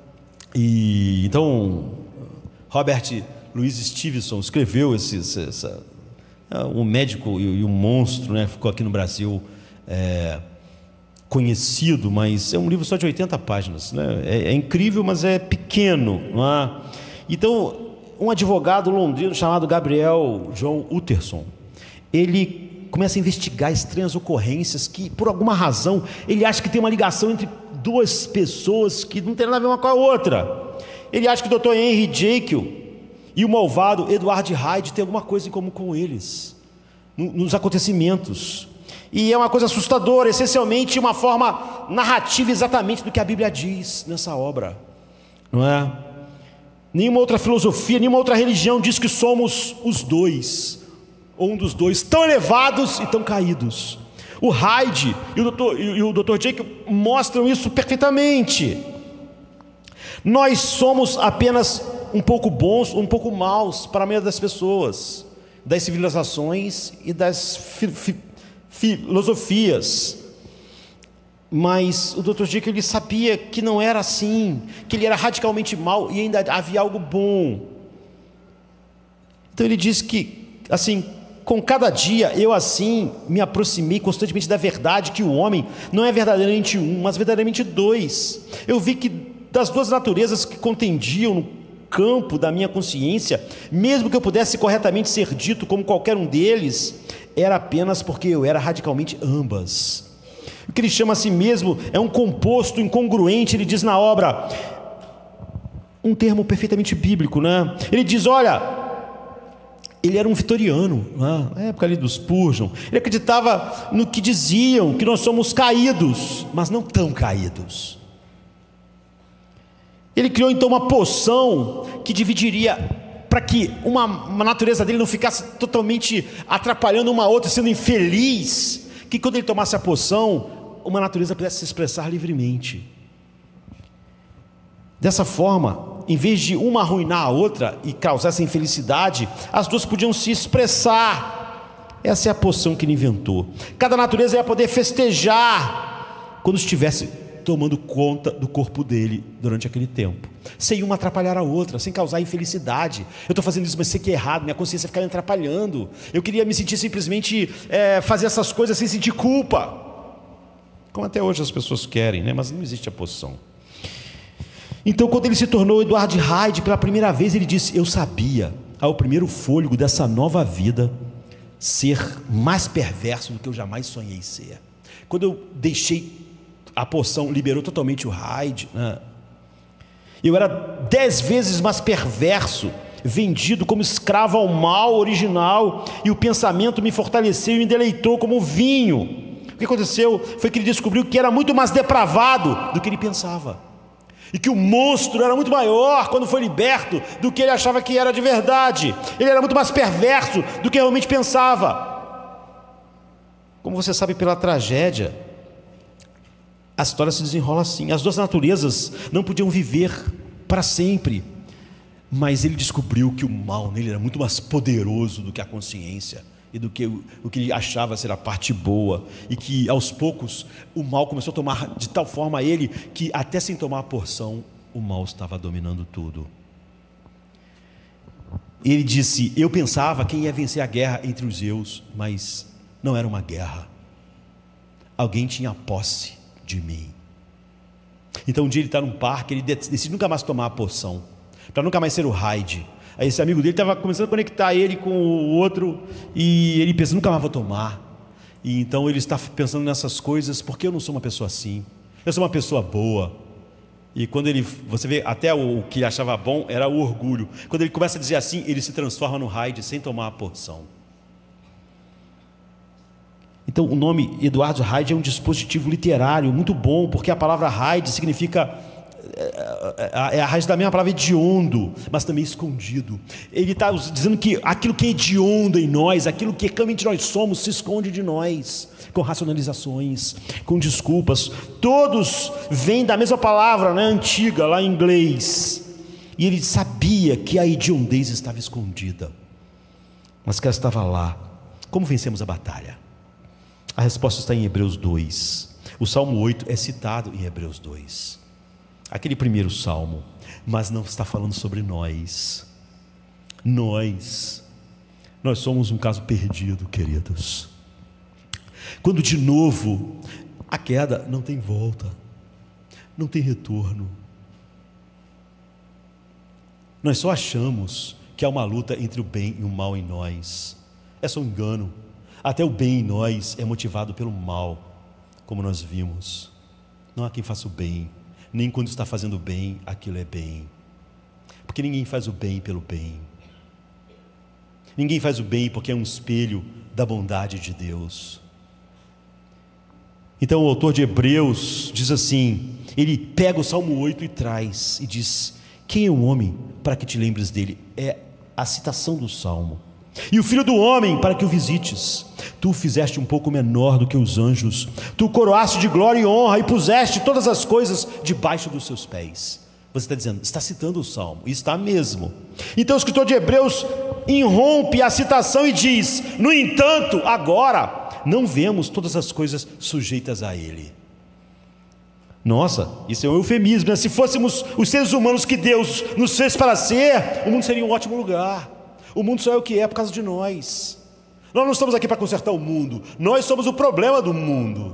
E então, Robert Louis Stevenson escreveu esse, essa, um médico e um monstro, né? Ficou aqui no Brasil é, conhecido, mas é um livro só de oitenta páginas, né? é, é incrível, mas é pequeno, não é? Então, um advogado londrino chamado Gabriel John Utterson, ele começa a investigar estranhas ocorrências que, por alguma razão, ele acha que tem uma ligação entre duas pessoas que não tem nada a ver uma com a outra. Ele acha que o doutor Henry Jekyll e o malvado Edward Hyde têm alguma coisa em comum com eles, nos acontecimentos. E é uma coisa assustadora, essencialmente uma forma narrativa exatamente do que a Bíblia diz nessa obra, não é? Nenhuma outra filosofia, nenhuma outra religião diz que somos os dois, ou um dos dois, tão elevados e tão caídos. O Hyde e o doutor, e o doutor Jekyll mostram isso perfeitamente. Nós somos apenas um pouco bons ou um pouco maus para a maioria das pessoas, das civilizações e das fi, fi, filosofias. Mas o doutor Jekyll, ele sabia que não era assim, que ele era radicalmente mau e ainda havia algo bom. Então ele diz que, assim, com cada dia eu assim me aproximei constantemente da verdade, que o homem não é verdadeiramente um, mas verdadeiramente dois. Eu vi que das duas naturezas que contendiam no campo da minha consciência, mesmo que eu pudesse corretamente ser dito como qualquer um deles, era apenas porque eu era radicalmente ambas. O que ele chama a si mesmo é um composto incongruente. Ele diz na obra, um termo perfeitamente bíblico, né? Ele diz, olha, ele era um vitoriano, né? Na época ali dos Spurgeon. Ele acreditava no que diziam, que nós somos caídos, mas não tão caídos. Ele criou então uma poção que dividiria, para que uma, uma natureza dele não ficasse totalmente atrapalhando uma outra, sendo infeliz, que quando ele tomasse a poção, uma natureza pudesse se expressar livremente. Dessa forma, em vez de uma arruinar a outra e causar essa infelicidade, as duas podiam se expressar. Essa é a poção que ele inventou. Cada natureza ia poder festejar quando estivesse tomando conta do corpo dele durante aquele tempo, sem uma atrapalhar a outra, sem causar infelicidade. Eu estou fazendo isso, mas sei que é errado, minha consciência fica me atrapalhando. Eu queria me sentir simplesmente, é, fazer essas coisas sem sentir culpa, como até hoje as pessoas querem, né? Mas não existe a poção. Então, quando ele se tornou Edward Hyde pela primeira vez, ele disse, eu sabia, ao primeiro fôlego dessa nova vida, ser mais perverso do que eu jamais sonhei ser. Quando eu deixei a poção, liberou totalmente o Hyde, né? Eu era dez vezes mais perverso, vendido como escravo ao mal original, e o pensamento me fortaleceu e me deleitou como vinho. O que aconteceu foi que ele descobriu que era muito mais depravado do que ele pensava, e que o monstro era muito maior quando foi liberto do que ele achava que era de verdade. Ele era muito mais perverso do que realmente pensava. Como você sabe pela tragédia, a história se desenrola assim. As duas naturezas não podiam viver para sempre, mas ele descobriu que o mal nele era muito mais poderoso do que a consciência e do que o, o que ele achava ser a parte boa, e que aos poucos o mal começou a tomar de tal forma ele, que até sem tomar a porção, o mal estava dominando tudo. Ele disse, eu pensava quem ia vencer a guerra entre os Zeus, mas não era uma guerra, alguém tinha posse de mim. Então um dia ele está num parque, ele decide nunca mais tomar a poção, para nunca mais ser o Hyde. Aí esse amigo dele estava começando a conectar ele com o outro, e ele pensa, nunca mais vou tomar. E então ele está pensando nessas coisas, porque eu não sou uma pessoa assim, eu sou uma pessoa boa. E quando ele, você vê, até o, o que ele achava bom era o orgulho. Quando ele começa a dizer assim, ele se transforma no Hyde sem tomar a porção. Então o nome Eduardo Hyde é um dispositivo literário muito bom, porque a palavra Hyde significa, é a raiz da mesma palavra hediondo, mas também escondido. Ele está dizendo que aquilo que é hediondo em nós, aquilo que realmente nós somos, se esconde de nós, com racionalizações, com desculpas. Todos vêm da mesma palavra, né, antiga, lá em inglês. E ele sabia que a hediondez estava escondida, mas que ela estava lá. Como vencemos a batalha? A resposta está em Hebreus dois. O Salmo oito é citado em Hebreus dois. Aquele primeiro salmo, mas não está falando sobre nós. Nós, nós somos um caso perdido, queridos. Quando de novo a queda não tem volta, não tem retorno. Nós só achamos que há uma luta entre o bem e o mal em nós. É só um engano. Até o bem em nós é motivado pelo mal, como nós vimos. Não há quem faça o bem, nem quando está fazendo o bem, aquilo é bem. Porque ninguém faz o bem pelo bem. Ninguém faz o bem porque é um espelho da bondade de Deus. Então o autor de Hebreus diz assim, ele pega o Salmo oito e traz, e diz: quem é o homem para que te lembres dele? É a citação do Salmo. E o filho do homem para que o visites. Tu o fizeste um pouco menor do que os anjos, tu o coroaste de glória e honra e puseste todas as coisas debaixo dos seus pés. Você está dizendo, está citando o Salmo, e está mesmo. Então o escritor de Hebreus irrompe a citação e diz: no entanto, agora não vemos todas as coisas sujeitas a ele. Nossa, isso é um eufemismo, né? Se fôssemos os seres humanos que Deus nos fez para ser, o mundo seria um ótimo lugar. O mundo só é o que é por causa de nós. Nós não estamos aqui para consertar o mundo, nós somos o problema do mundo.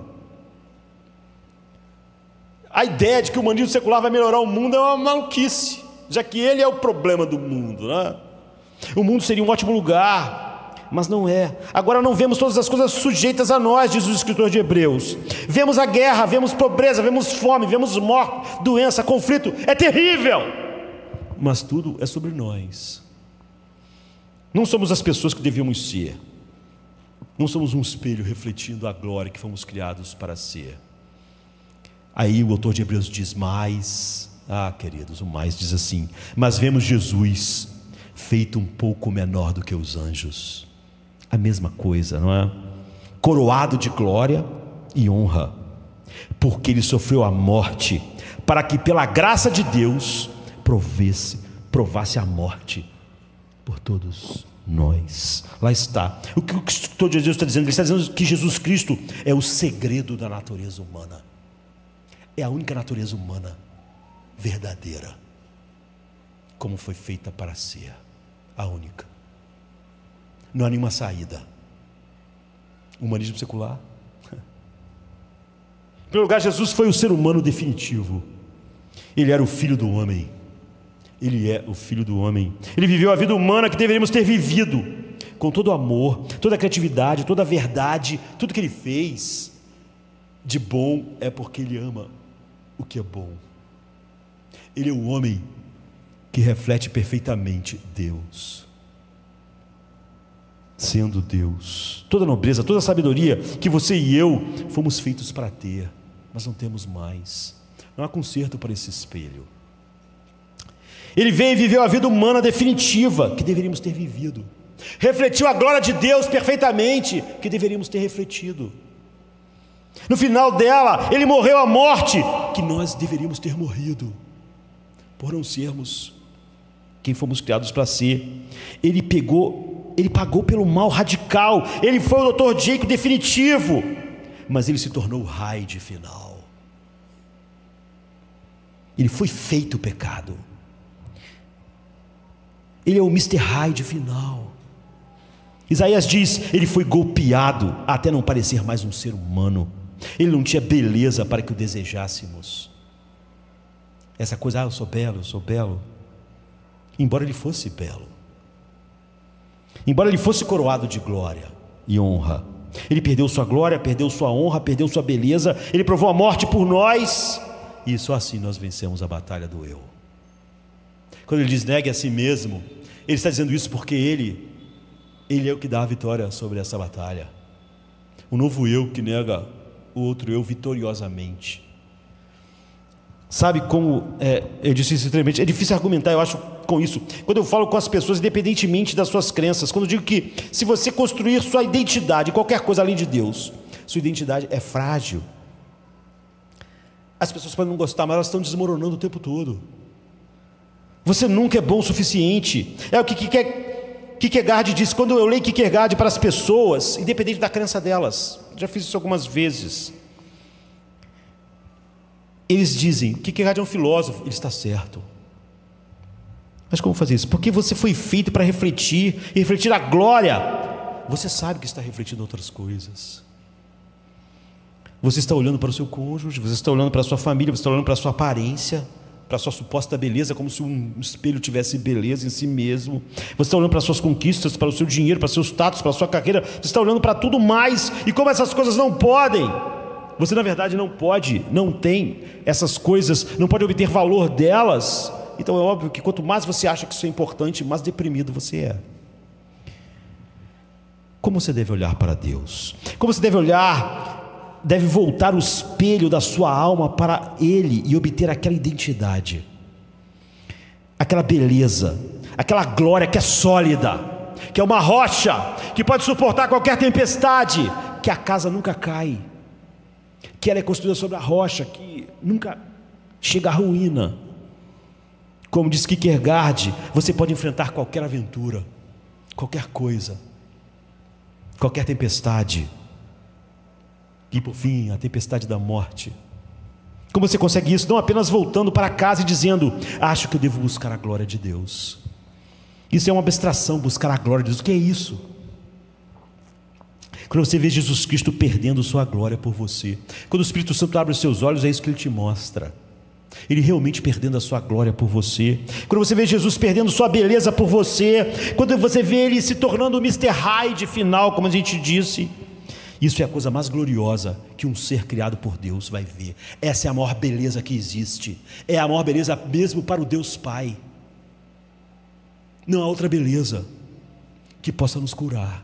A ideia de que o humanismo secular vai melhorar o mundo é uma maluquice, já que ele é o problema do mundo, né? O mundo seria um ótimo lugar, mas não é. Agora não vemos todas as coisas sujeitas a nós, diz o escritor de Hebreus. Vemos a guerra, vemos pobreza, vemos fome, vemos morte, doença, conflito. É terrível, mas tudo é sobre nós. Não somos as pessoas que devíamos ser. Não somos um espelho refletindo a glória que fomos criados para ser. Aí o autor de Hebreus diz mais, ah queridos, o mais diz assim: mas vemos Jesus feito um pouco menor do que os anjos. A mesma coisa, não é? Coroado de glória e honra, porque ele sofreu a morte, para que pela graça de Deus provesse, provasse a morte por todos nós. Lá está. O que o escritor de Deus está dizendo? Ele está dizendo que Jesus Cristo é o segredo da natureza humana. É a única natureza humana verdadeira, como foi feita para ser. A única. Não há nenhuma saída. Humanismo secular. Em primeiro lugar, Jesus foi o ser humano definitivo. Ele era o filho do homem. Ele é o filho do homem. Ele viveu a vida humana que deveríamos ter vivido, com todo o amor, toda a criatividade, toda a verdade. Tudo que ele fez de bom é porque ele ama o que é bom. Ele é o homem que reflete perfeitamente Deus, sendo Deus. Toda a nobreza, toda a sabedoria que você e eu fomos feitos para ter, mas não temos mais. Não há conserto para esse espelho. Ele veio e viveu a vida humana definitiva que deveríamos ter vivido. Refletiu a glória de Deus perfeitamente que deveríamos ter refletido. No final dela, ele morreu a morte que nós deveríamos ter morrido, por não sermos quem fomos criados para ser. Ele pegou, ele pagou pelo mal radical. Ele foi o doutor Jekyll definitivo, mas ele se tornou o Hyde final. Ele foi feito o pecado. Ele é o mister Hyde final. Isaías diz: ele foi golpeado até não parecer mais um ser humano. Ele não tinha beleza para que o desejássemos. Essa coisa, ah, eu sou belo, eu sou belo. Embora ele fosse belo, embora ele fosse coroado de glória e honra, ele perdeu sua glória, perdeu sua honra, perdeu sua beleza. Ele provou a morte por nós, e só assim nós vencemos a batalha do eu. Quando ele diz negue a si mesmo, ele está dizendo isso porque ele Ele é o que dá a vitória sobre essa batalha. um novo eu que nega o outro eu vitoriosamente. Sabe como, é, eu disse isso anteriormente, é difícil argumentar, eu acho, com isso. Quando eu falo com as pessoas, independentemente das suas crenças, quando eu digo que se você construir sua identidade, qualquer coisa além de Deus, sua identidade é frágil. As pessoas podem não gostar, mas elas estão desmoronando o tempo todo. Você nunca é bom o suficiente. É o que Kierkegaard disse. Quando eu leio Kierkegaard para as pessoas, independente da crença delas, já fiz isso algumas vezes, eles dizem, Kierkegaard é um filósofo, ele está certo. Mas como fazer isso? Porque você foi feito para refletir, e refletir a glória. Você sabe que está refletindo outras coisas. Você está olhando para o seu cônjuge, você está olhando para a sua família, você está olhando para a sua aparência, para a sua suposta beleza, como se um espelho tivesse beleza em si mesmo. Você está olhando para as suas conquistas, para o seu dinheiro, para o seu status, para a sua carreira. Você está olhando para tudo mais, e como essas coisas não podem, você na verdade não pode, não tem essas coisas, não pode obter valor delas. Então é óbvio que quanto mais você acha que isso é importante, mais deprimido você é. Como você deve olhar para Deus? Como você deve olhar, deve voltar o espelho da sua alma para Ele e obter aquela identidade, aquela beleza, aquela glória que é sólida, que é uma rocha, que pode suportar qualquer tempestade, que a casa nunca cai, que ela é construída sobre a rocha, que nunca chega à ruína. Como diz Kierkegaard, você pode enfrentar qualquer aventura, qualquer coisa, qualquer tempestade, e por fim, a tempestade da morte. Como você consegue isso? Não apenas voltando para casa e dizendo, acho que eu devo buscar a glória de Deus. Isso é uma abstração, buscar a glória de Deus. O que é isso? Quando você vê Jesus Cristo perdendo sua glória por você, quando o Espírito Santo abre os seus olhos, é isso que Ele te mostra. Ele realmente perdendo a sua glória por você. Quando você vê Jesus perdendo sua beleza por você, quando você vê Ele se tornando o mister Hyde final, como a gente disse, isso é a coisa mais gloriosa que um ser criado por Deus vai ver. Essa é a maior beleza que existe. É a maior beleza mesmo para o Deus Pai. Não há outra beleza que possa nos curar.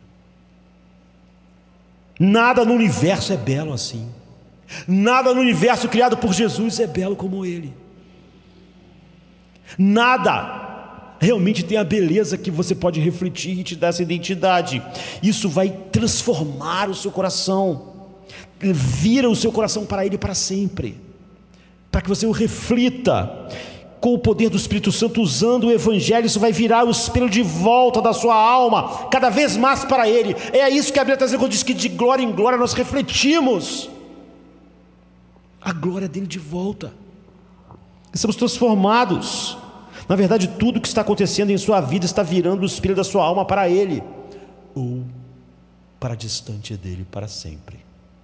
Nada no universo é belo assim. Nada no universo criado por Jesus é belo como Ele. Nada realmente tem a beleza que você pode refletir e te dar essa identidade. Isso vai transformar o seu coração, vira o seu coração para Ele para sempre, para que você o reflita com o poder do Espírito Santo, usando o Evangelho. Isso vai virar o espelho de volta da sua alma, cada vez mais para Ele. É isso que a Bíblia está dizendo quando diz que de glória em glória nós refletimos a glória dele de volta. Estamos transformados. Na verdade, tudo que está acontecendo em sua vida está virando o espelho da sua alma para Ele, ou para distante dele para sempre.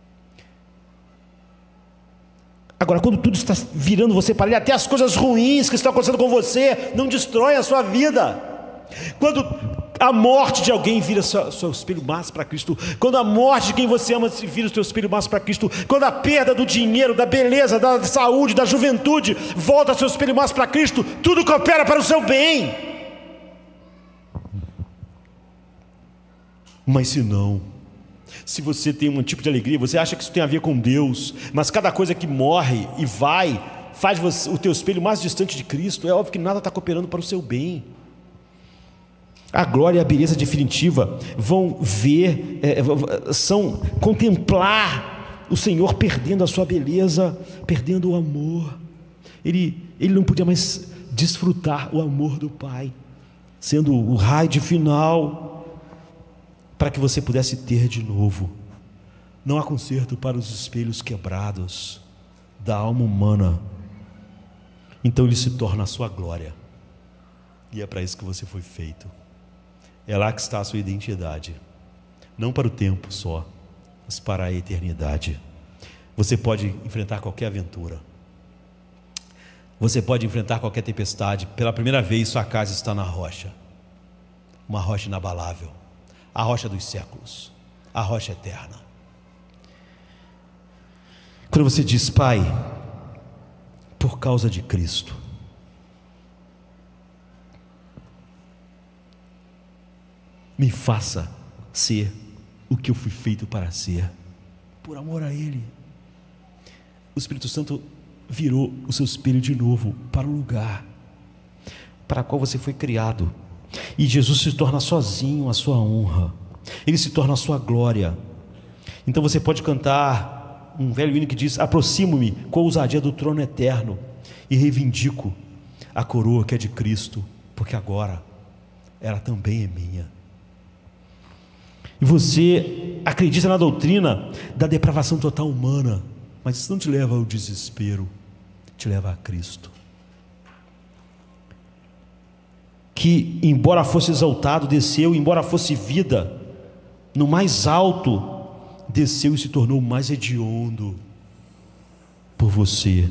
Agora, quando tudo está virando você para Ele, até as coisas ruins que estão acontecendo com você não destroem a sua vida. Quando a morte de alguém vira seu, seu espelho mais para Cristo, quando a morte de quem você ama vira o seu espelho mais para Cristo, quando a perda do dinheiro, da beleza, da saúde, da juventude volta seu espelho mais para Cristo, tudo coopera para o seu bem. Mas se não, se você tem um tipo de alegria, você acha que isso tem a ver com Deus, mas cada coisa que morre e vai faz você, o teu espelho mais distante de Cristo, é óbvio que nada está cooperando para o seu bem. A glória e a beleza definitiva vão ver, é, são contemplar o Senhor perdendo a sua beleza, perdendo o amor. Ele, ele não podia mais desfrutar o amor do Pai, sendo o raio final, para que você pudesse ter de novo. Não há conserto para os espelhos quebrados da alma humana. Então Ele se torna a sua glória, e é para isso que você foi feito. É lá que está a sua identidade, não para o tempo só, mas para a eternidade. Você pode enfrentar qualquer aventura, você pode enfrentar qualquer tempestade. Pela primeira vez sua casa está na rocha, uma rocha inabalável, a rocha dos séculos, a rocha eterna. Quando você diz, Pai, por causa de Cristo, me faça ser o que eu fui feito para ser, por amor a Ele. O Espírito Santo virou o seu espelho de novo para o lugar para o qual você foi criado, e Jesus se torna sozinho a sua honra, Ele se torna a sua glória. Então você pode cantar um velho hino que diz: aproximo-me com ousadia do trono eterno e reivindico a coroa que é de Cristo, porque agora ela também é minha. E você acredita na doutrina da depravação total humana, mas isso não te leva ao desespero, te leva a Cristo, que embora fosse exaltado, desceu, embora fosse vida, no mais alto, desceu e se tornou mais hediondo por você.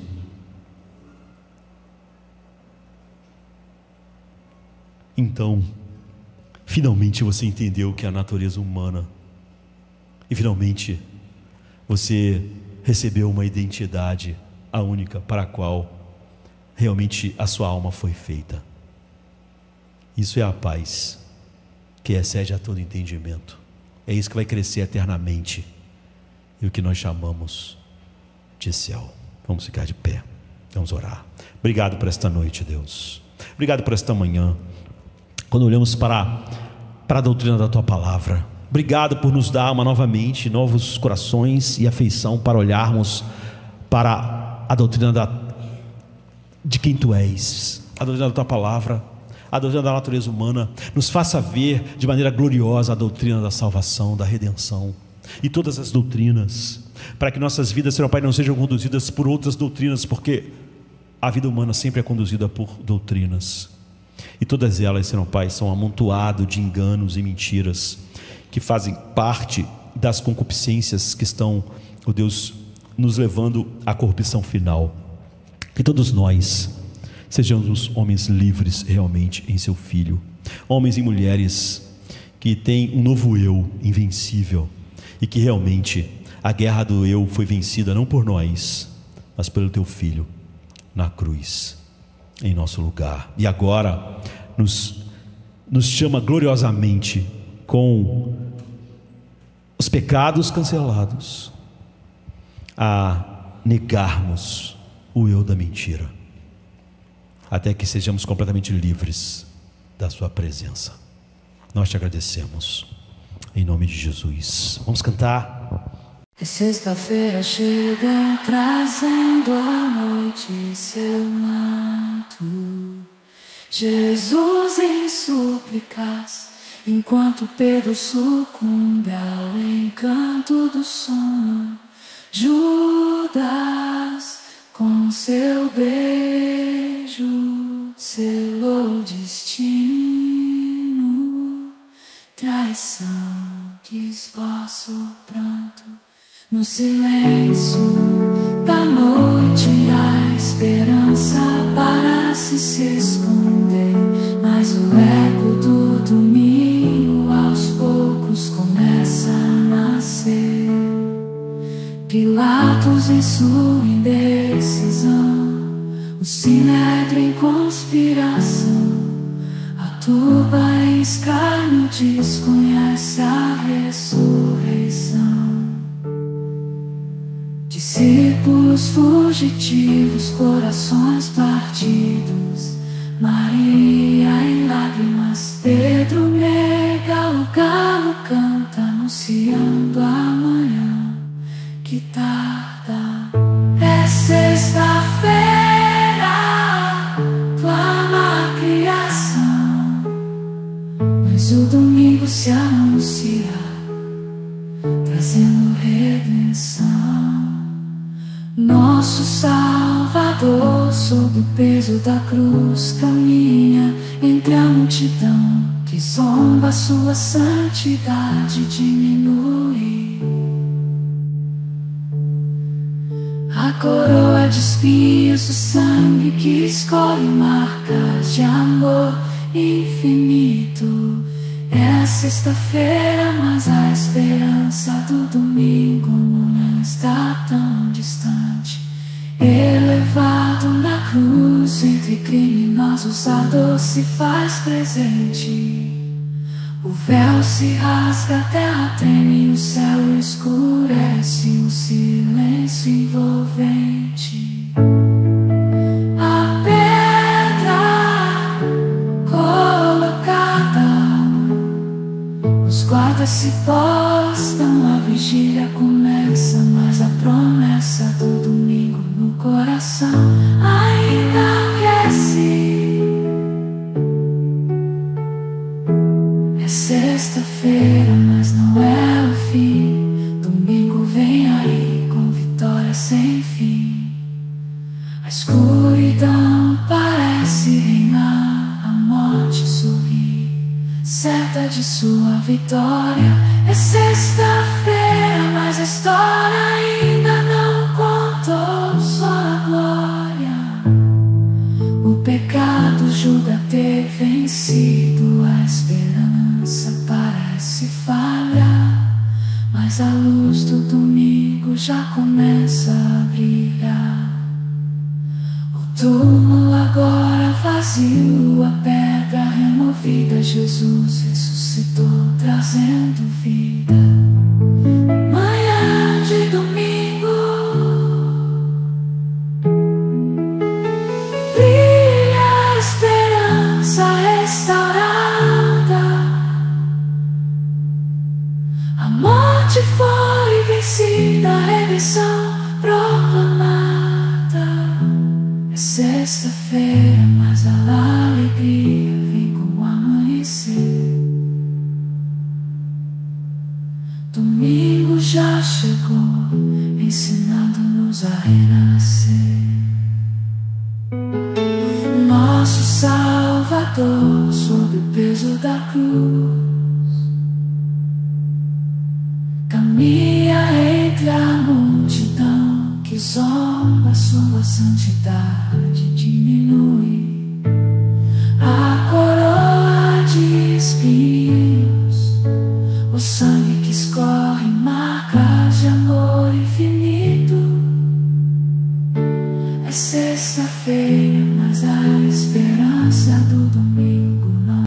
Então, finalmente você entendeu o que é a natureza humana, e finalmente você recebeu uma identidade, a única para a qual realmente a sua alma foi feita. Isso é a paz que excede a todo entendimento. É isso que vai crescer eternamente, e o que nós chamamos de céu. Vamos ficar de pé, vamos orar. Obrigado por esta noite, Deus. Obrigado por esta manhã, quando olhamos para, para a doutrina da Tua Palavra. Obrigado por nos dar uma novamente novos corações e afeição para olharmos para a doutrina da, de quem Tu és, a doutrina da Tua Palavra, a doutrina da natureza humana. Nos faça ver de maneira gloriosa a doutrina da salvação, da redenção e todas as doutrinas, para que nossas vidas, Senhor Pai, não sejam conduzidas por outras doutrinas, porque a vida humana sempre é conduzida por doutrinas, e todas elas, Senhor Pai, são um amontoado de enganos e mentiras que fazem parte das concupiscências que estão, ó Deus, nos levando à corrupção final. Que todos nós sejamos homens livres realmente em Seu Filho, homens e mulheres que têm um novo eu invencível, e que realmente a guerra do eu foi vencida não por nós, mas pelo Teu Filho na cruz, em nosso lugar. E agora nos, nos chama gloriosamente, com os pecados cancelados, a negarmos o eu da mentira, até que sejamos completamente livres da Sua presença. Nós Te agradecemos, em nome de Jesus. Vamos cantar. É sexta-feira chega trazendo a noite seu manto, Jesus em súplicas, enquanto Pedro sucumbe ao encanto do sono. Judas com seu beijo selou o destino, traição que esboça o pranto. No silêncio da noite a esperança parece se esconder, mas o eco do domingo aos poucos começa a nascer. Pilatos em sua indecisão, o sinédrio em conspiração, a turba em escárnio desconhece a ressurreição. Discípulos fugitivos, corações partidos, Maria em lágrimas, Pedro nega, o galo canta anunciando a manhã que tarda. É sexta-feira, clama a criação, mas o domingo se anuncia, trazendo redenção. Nosso Salvador, sob o peso da cruz, caminha entre a multidão que zomba, sua santidade diminui. A coroa de espinhos, o sangue que escolhe marcas de amor infinito. É a sexta-feira, mas a esperança do domingo não está tão distante. Elevado na cruz, entre criminosos a dor se faz presente. O véu se rasga, a terra treme, o céu escurece, um silêncio envolvente. A pedra colocada, os guardas se postam, a vigília começa, mas a promessa do domingo no coração ainda aquece. É sexta-feira, mas não é o fim. Domingo vem aí com vitória sem fim. A escuridão parece reinar, a morte sorri, certa de sua vitória. É sexta-feira, mas a história ainda não contou, só a glória. O pecado julga ter vencido, a esperança parece falhar, mas a luz do domingo já começa a brilhar. O túmulo agora vazio, a pedra removida, Jesus ressuscitou, trazendo vida. Manhã de domingo, brilha a esperança restaurada. A morte foi vencida, a redenção proclamada. É sexta-feira, mas a alegria vem com o amanhecer. Domingo já chegou, ensinando-nos a renascer. Nosso Salvador, sob o peso da cruz, caminha entre a multidão que zomba, sua santidade diminui. A coroa de espinhos, o sangue que escorre, marcas de amor infinito. É sexta-feira, mas a